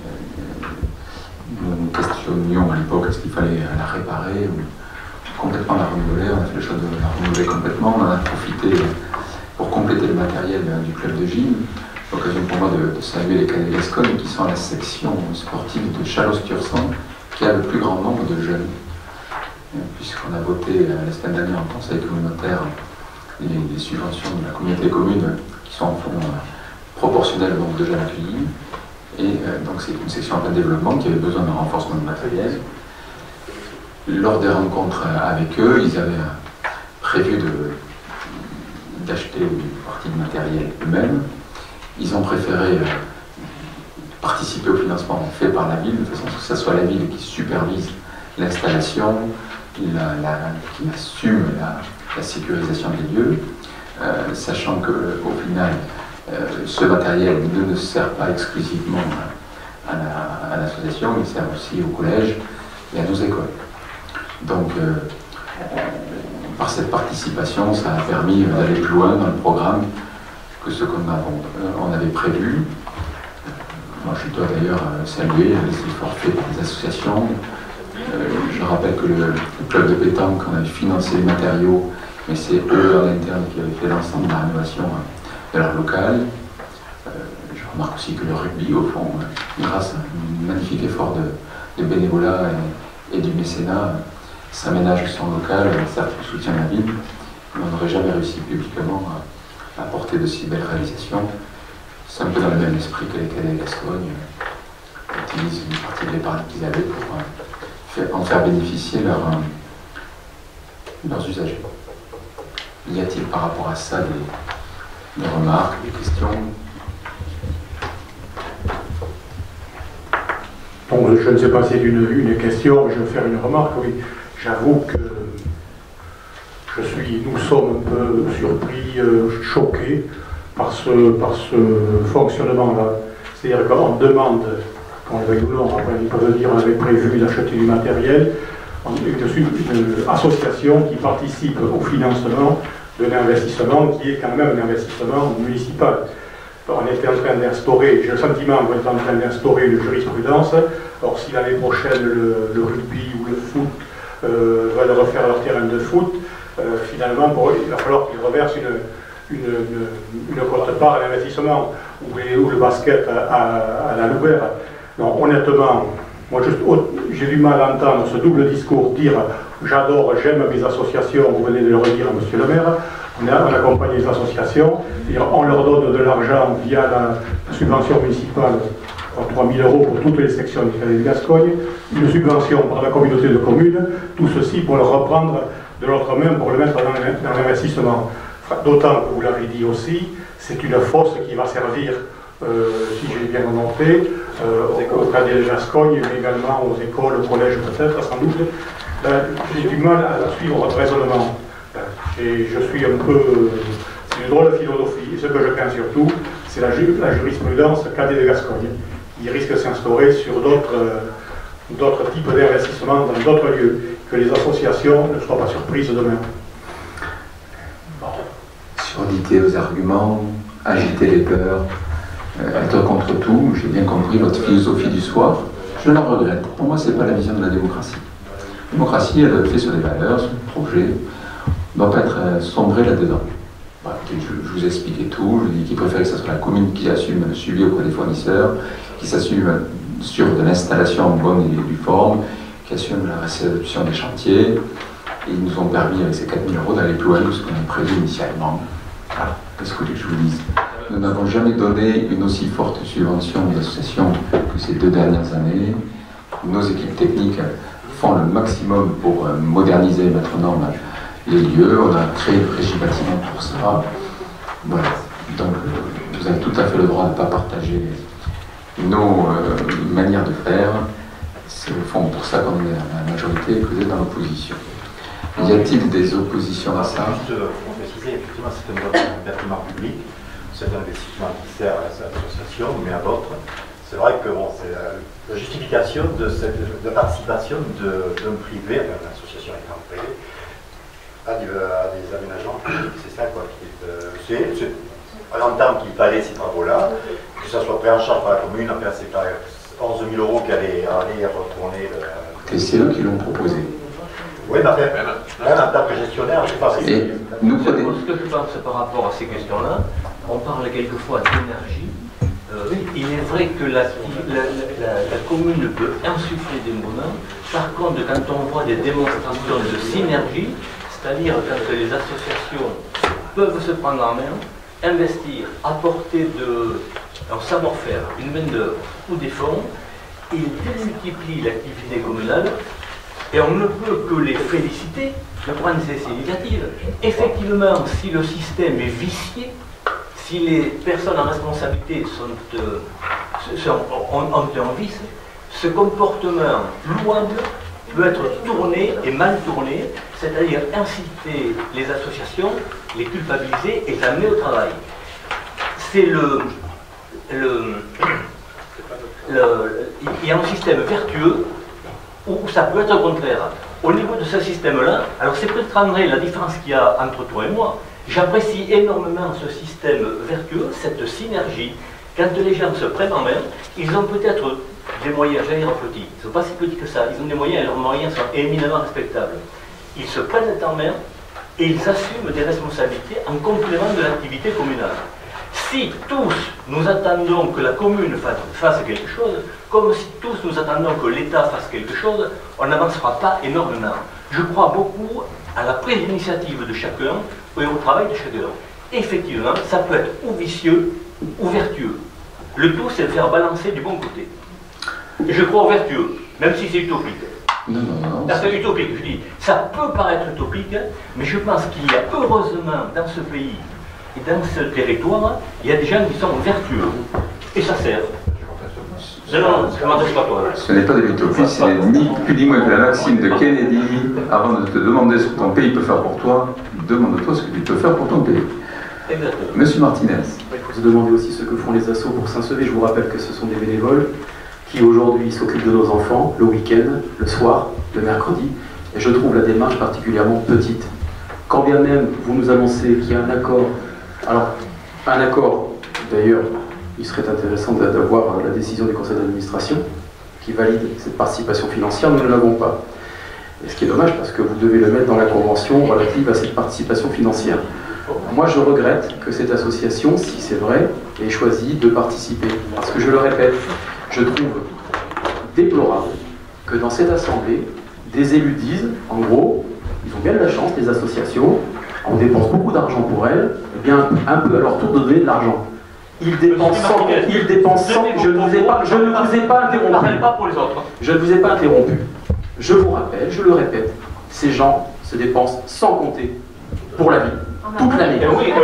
Nous questionnions à l'époque est-ce qu'il fallait la réparer ou complètement la renouveler. On a fait le choix de la renouveler complètement. On en a profité pour compléter le matériel du club de gym. L'occasion pour moi de saluer les cadets de Gascogne qui sont à la section sportive de Chalosse-Tursan qui a le plus grand nombre de jeunes. Puisqu'on a voté la semaine dernière en conseil communautaire les subventions de la communauté commune qui sont en fond proportionnelles au nombre de jeunes accueillis. Et donc c'est une section en plein développement qui avait besoin d'un renforcement de matériel. Lors des rencontres avec eux, ils avaient prévu d'acheter une partie de matériel eux-mêmes. Ils ont préféré participer au financement fait par la ville, de façon que ce soit la ville qui supervise l'installation, qui assume la sécurisation des lieux, sachant qu'au final, ce matériel ne sert pas exclusivement à l'association, il sert aussi au collège et à nos écoles. Donc, par cette participation, ça a permis d'aller plus loin dans le programme que ce qu'on avait prévu. Moi, je dois d'ailleurs saluer les efforts faits par les associations. Je rappelle que le club de pétanque, on avait financé les matériaux, mais c'est eux en interne qui avaient fait l'ensemble de la rénovation de leur local. Je remarque aussi que le rugby, au fond, grâce à un magnifique effort de bénévolat et du mécénat, s'aménage son local, certes il soutient la ville, mais on n'aurait jamais réussi publiquement à apporter de si belles réalisations. C'est un peu dans le même esprit que les cadets de Gascogne utilisent une partie de l'épargne qu'ils avaient pour en faire bénéficier leurs usagers. Y a-t-il par rapport à ça des remarques, des questions? Bon, je ne sais pas si c'est une question, mais je vais faire une remarque. Oui, j'avoue que nous sommes un peu surpris, choqués par ce fonctionnement-là. C'est-à-dire qu'on demande, quand on le veuille ou non, après il peut dire on avait prévu d'acheter du matériel, une association qui participe au financement d'un investissement qui est quand même un investissement municipal. On était en train d'instaurer, j'ai le sentiment qu'on est en train d'instaurer une jurisprudence. Or, si l'année prochaine le rugby ou le foot veulent refaire leur terrain de foot, finalement, il va falloir qu'ils reversent une quote-part à l'investissement, ou le basket à la Louvière. Non, honnêtement, moi j'ai du mal à entendre ce double discours dire j'adore, j'aime mes associations, vous venez de le redire à monsieur le maire. On accompagne les associations, on leur donne de l'argent via la subvention municipale, 3 000 € pour toutes les sections du Cadets de Gascogne, une subvention par la communauté de communes, tout ceci pour le reprendre de l'autre main pour le mettre dans l'investissement. D'autant que vous l'avez dit aussi, c'est une fosse qui va servir, si j'ai bien noté, aux Cadets de Gascogne, mais également aux écoles, aux collèges peut-être, sans doute. J'ai du mal à suivre votre raisonnement. Et je suis un peu... c'est une drôle de philosophie. Et ce que je crains surtout, c'est la jurisprudence Cadets de Gascogne, qui risque de s'instaurer sur d'autres types d'investissements dans d'autres lieux, que les associations ne soient pas surprises demain. Surdité aux arguments, agiter les peurs, être contre tout, j'ai bien compris votre philosophie du soir, je la regrette. Pour moi, ce n'est pas la vision de la démocratie. La démocratie, elle est faite sur des valeurs, sur des projets, ne doit pas être sombrée là-dedans. Voilà, je vous ai expliqué tout, je dis qu'il préfère que ce soit la commune qui assume le suivi auprès des fournisseurs, qui s'assume sur de l'installation en bonne et due forme, qui assume la réception des chantiers, et ils nous ont permis avec ces 4 000 € d'aller plus loin que ce qu'on avait prévu initialement. Voilà, qu'est-ce que je vous dis? Nous n'avons jamais donné une aussi forte subvention aux associations que ces 2 dernières années. Nos équipes techniques font le maximum pour moderniser et mettre en norme les lieux. On a créé le régie bâtiment pour ça. Voilà. Donc, vous avez tout à fait le droit de ne pas partager nos manières de faire. C'est au fond pour ça qu'on est à la majorité et que vous êtes dans l'opposition. Y a-t-il des oppositions à ça? Juste pour préciser, effectivement, c'est un bâtiment public, c'est un investissement qui sert à l'association, mais à d'autres. C'est vrai que bon, c'est la justification de participation d'un privé, enfin, d'une association étant privée, à des aménagements publics. C'est ça, quoi. On entend qu'il fallait ces travaux-là, que ce ça soit pris en charge par la commune, enfin, c'est pas 11 000 € qui allaient aller retourner. Et c'est eux qui l'ont proposé. Oui, mais après, même en tant que gestionnaire, je ne sais pas si... Et nous Ce que je pense par rapport à ces questions-là, on parle quelquefois d'énergie. Il est vrai que la commune peut insuffler des mouvements. Par contre, quand on voit des démonstrations de synergie, c'est-à-dire quand les associations peuvent se prendre en main, investir, apporter un savoir-faire, une main-d'œuvre ou des fonds, ils démultiplient l'activité communale et on ne peut que les féliciter de prendre ces initiatives. Effectivement, si le système est vicié, si les personnes en responsabilité ont un vice, ce comportement louable peut être tourné et mal tourné, c'est-à-dire inciter les associations, les culpabiliser et les amener au travail. C'est il y a un système vertueux où ça peut être au contraire. Au niveau de ce système-là, alors c'est peut-être André la différence qu'il y a entre toi et moi. J'apprécie énormément ce système vertueux, cette synergie. Quand les gens se prennent en main, ils ont peut-être des moyens, j'allais dire petits, ils ne sont pas si petits que ça, ils ont des moyens et leurs moyens sont éminemment respectables. Ils se prennent en main et ils assument des responsabilités en complément de l'activité communale. Si tous nous attendons que la commune fasse quelque chose, comme si tous nous attendons que l'État fasse quelque chose, on n'avancera pas énormément. Je crois beaucoup à la prise d'initiative de chacun et au travail de chacun. Effectivement, ça peut être ou vicieux ou vertueux. Le tout, c'est de faire balancer du bon côté. Et je crois au vertueux, même si c'est utopique. Non. C'est utopique, je dis. Ça peut paraître utopique, mais je pense qu'il y a heureusement dans ce pays et dans ce territoire, il y a des gens qui sont vertueux. Et ça sert. Non, je m'adresse pas à toi. Ce n'est pas de l'utopie, c'est ni plus ni moins que la maxime de Kennedy. Avant de te demander ce que ton pays peut faire pour toi, demande-toi ce que tu peux faire pour ton pays. Exactement. Monsieur Martinez. Il faut se demander aussi ce que font les assos pour Saint-Sevé. Je vous rappelle que ce sont des bénévoles qui aujourd'hui s'occupent de nos enfants le week-end, le soir, le mercredi. Et je trouve la démarche particulièrement petite. Quand bien même vous nous annoncez qu'il y a un accord, alors un accord d'ailleurs, il serait intéressant d'avoir la décision du conseil d'administration qui valide cette participation financière, nous ne l'avons pas. Et ce qui est dommage parce que vous devez le mettre dans la convention relative à cette participation financière. Moi je regrette que cette association, si c'est vrai, ait choisi de participer. Parce que je le répète, je trouve déplorable que dans cette assemblée, des élus disent, en gros, ils ont bien de la chance, les associations, on dépense beaucoup d'argent pour elles, et bien un peu à leur tour de donner de l'argent. Ils dépensent sans, je ne vous ai pas interrompu. Je ne vous ai pas interrompu. Je vous rappelle, je le répète, ces gens se dépensent sans compter pour la vie, toute l'année.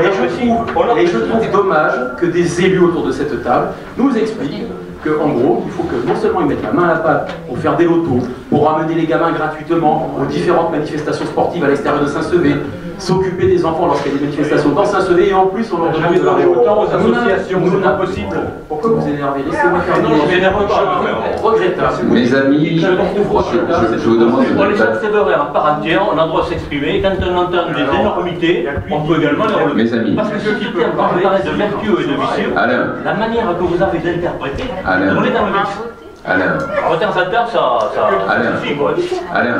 Et je trouve dommage que des élus autour de cette table nous expliquent qu'en gros, il faut que non seulement ils mettent la main à la pâte pour faire des lotos, pour ramener les gamins gratuitement aux différentes manifestations sportives à l'extérieur de Saint-Sevé, s'occuper des enfants lorsqu'il y a des manifestations dans Saint-Sevé, et en plus on leur demande de l'argent. Autant aux associations, c'est pas possible. Pourquoi vous énervez? Laissez-moi faire. Non, je m'énerve pas. Regrettable. Mes amis, je vous demande On les accepterait en part entière, on a le droit de s'exprimer. Quand on entend des énormités, on peut également les relever. Mes amis. Parce que ce qui peut parler de vertueux et de vicieux, la manière que vous avez d'interpréter, on est dans le vice. Alain. En temps à temps, ça suffit, quoi. Alain.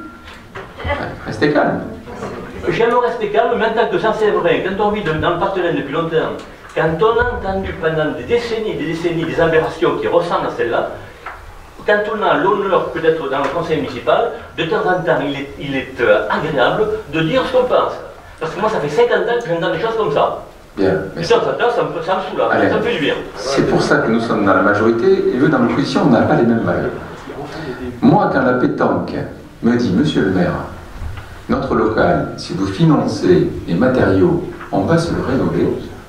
Restez calme. J'aime rester calme, maintenant que ça c'est vrai, quand on vit dans le Pas-de-Calais depuis longtemps, quand on a entendu pendant des décennies des aberrations qui ressemblent à celle-là, quand on a l'honneur peut-être dans le conseil municipal, de temps en temps il est agréable de dire ce qu'on pense. Parce que moi ça fait 50 ans que j'entends des choses comme ça. Bien. Mais ça me soulage, ça me fait du bien. C'est pour ça que nous sommes dans la majorité et eux dans l'opposition, on n'a pas les mêmes valeurs. Moi, quand la pétanque me dit, monsieur le maire, notre local, si vous financez les matériaux, on va se le rénover,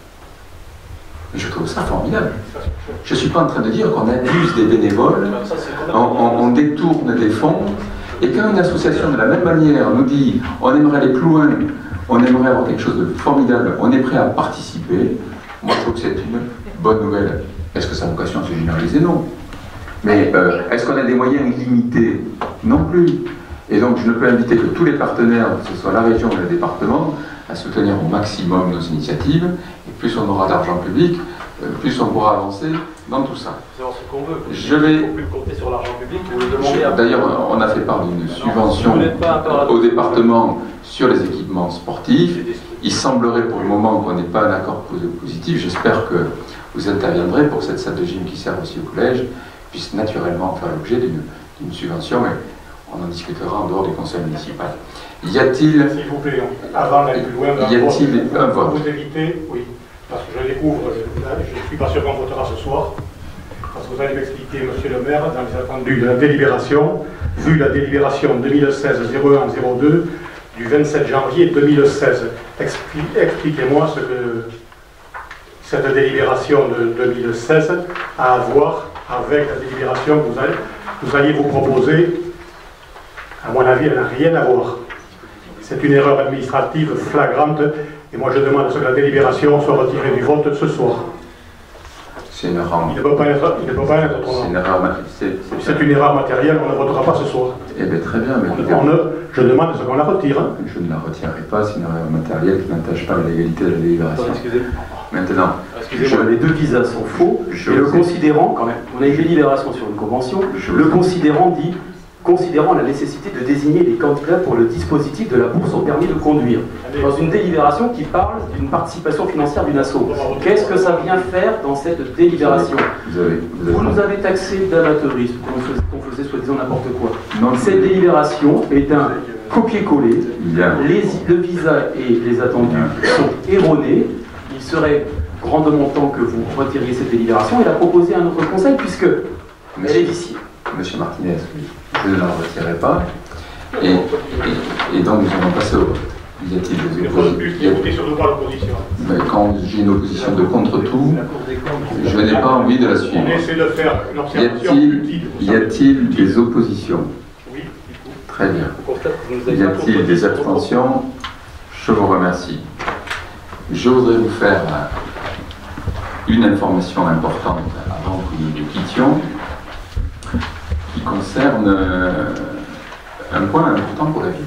je trouve ça formidable. Je ne suis pas en train de dire qu'on abuse des bénévoles, on détourne des fonds, et quand une association de la même manière nous dit on aimerait aller plus loin, on aimerait avoir quelque chose de formidable, on est prêt à participer, moi je trouve que c'est une bonne nouvelle. Est-ce que ça a vocation à se généraliser? Non. Mais est-ce qu'on a des moyens illimités? Non plus. Et donc je ne peux inviter que tous les partenaires, que ce soit la région ou le département, à soutenir au maximum nos initiatives. Et plus on aura d'argent public, plus on pourra avancer dans tout ça. C'est ce qu'on veut. Je vais... Il ne faut plus compter sur l'argent public, vous le demandez à... D'ailleurs, on a fait part d'une subvention au département sur les équipements sportifs. Il semblerait pour le moment qu'on n'ait pas un accord positif. J'espère que vous interviendrez pour que cette salle de gym qui sert aussi au collège puisse naturellement faire l'objet d'une subvention, mais on en discutera en dehors du conseil municipal. Y a-t-il... S'il vous plaît, avant d'aller plus loin, y a-t-il un vote? Vous évitez, oui, parce que je découvre, là, je ne suis pas sûr qu'on votera ce soir, parce que vous allez m'expliquer, monsieur le maire, dans les attendus de la délibération, vu la délibération 2016-01-02 du 27 janvier 2016. Expliquez-moi ce que cette délibération de 2016 a à voir avec la délibération que vous alliez vous proposer. À mon avis, elle n'a rien à voir. C'est une erreur administrative flagrante et moi je demande à ce que la délibération soit retirée du vote ce soir. C'est une erreur. Il ne peut pas être autrement. C'est une erreur matérielle, on ne votera pas ce soir. Eh bien très bien, mais je demande à ce qu'on la retire. Je ne la retirerai pas, c'est une erreur matérielle qui n'entache pas la légalité de la délibération. Maintenant, excusez-moi, les deux visas sont faux, et le considérant, quand même, on a une délibération sur une convention, le considérant dit, considérant la nécessité de désigner les candidats pour le dispositif de la bourse au permis de conduire, dans une délibération qui parle d'une participation financière d'une asso. Qu'est-ce que ça vient faire dans cette délibération? Vous nous avez taxé d'amateurisme, qu'on faisait soi-disant n'importe quoi. Non, cette délibération est un copier-coller, le visa et les attendus sont erronés. Il serait grandement temps que vous retiriez cette délibération et la proposiez à notre conseil, puisque elle est d'ici. Monsieur Martinez, je ne la retirerai pas. Et donc nous allons passer au vote. Y a-t-il des oppositions? Quand j'ai une opposition de contre-tout, je n'ai pas envie de la suivre. Y a-t-il des oppositions? Oui. Très bien. Y a-t-il des abstentions? Je vous remercie. Je voudrais vous faire une information importante avant que nous nous quittions, qui concerne un point important pour la ville.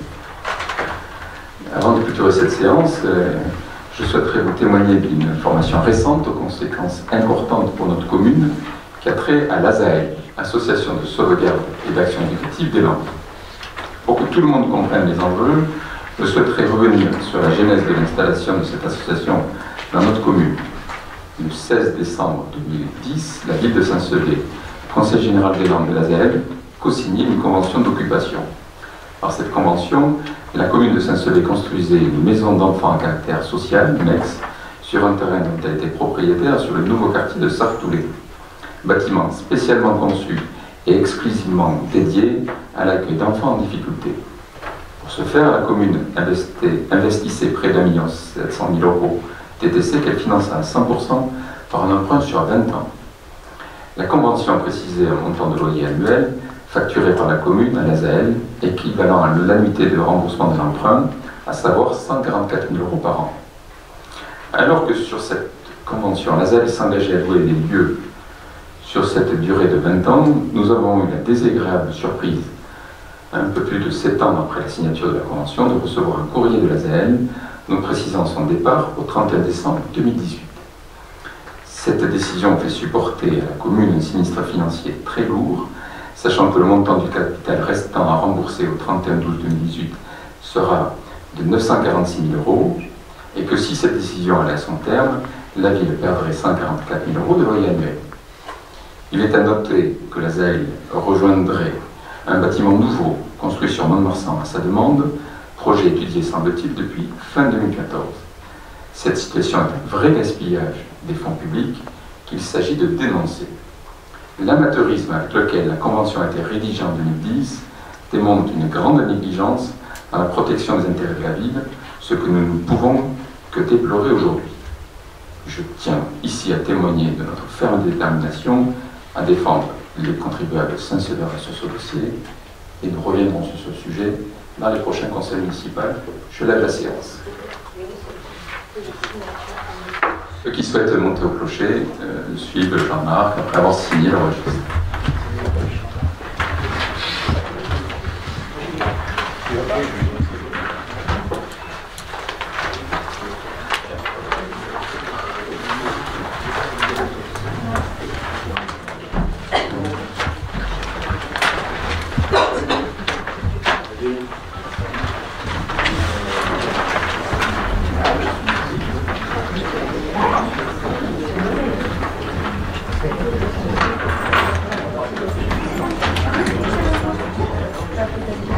Avant de clôturer cette séance, je souhaiterais vous témoigner d'une information récente aux conséquences importantes pour notre commune qui a trait à l'ASAEL, Association de sauvegarde et d'action éducative des Landes. Pour que tout le monde comprenne les enjeux, je souhaiterais revenir sur la genèse de l'installation de cette association dans notre commune. Le 16 décembre 2010, la ville de Saint-Sevé, le Conseil général des Landes de l'ASAEL, co-signait une convention d'occupation. Par cette convention, la commune de Saint-Sevé construisait une maison d'enfants à caractère social, MEX, sur un terrain dont elle était propriétaire sur le nouveau quartier de Sartoulé. Bâtiment spécialement conçu et exclusivement dédié à l'accueil d'enfants en difficulté. Pour ce faire, la commune investissait près d'1 700 000 € TTC qu'elle finançait à 100% par un emprunt sur 20 ans. La convention précisait un montant de loyer annuel facturé par la commune à l'ASAEL, équivalent à l'annuité de remboursement de l'emprunt, à savoir 144 000 € par an. Alors que sur cette convention, l'ASAEL s'engageait à louer les lieux sur cette durée de 20 ans, nous avons eu la désagréable surprise, un peu plus de 7 ans après la signature de la convention, de recevoir un courrier de l'ASAEL nous précisant son départ au 31 décembre 2018. Cette décision fait supporter à la commune un sinistre financier très lourd, sachant que le montant du capital restant à rembourser au 31/12/2018 sera de 946 000 € et que si cette décision allait à son terme, la ville perdrait 144 000 € de loyer annuel. Il est à noter que l'ASAEL rejoindrait un bâtiment nouveau construit sur Mont-de-Marsan à sa demande, projet étudié semble-t-il depuis fin 2014. Cette situation est un vrai gaspillage des fonds publics qu'il s'agit de dénoncer. L'amateurisme avec lequel la convention a été rédigée en 2010 démontre une grande négligence dans la protection des intérêts de la ville, ce que nous ne pouvons que déplorer aujourd'hui. Je tiens ici à témoigner de notre ferme détermination à défendre les contribuables Saint-Sever sur ce dossier et nous reviendrons sur ce sujet dans les prochains conseils municipaux. Je lève la séance. Ceux qui souhaitent monter au clocher suivent Jean-Marc après avoir signé le registre. facultatif.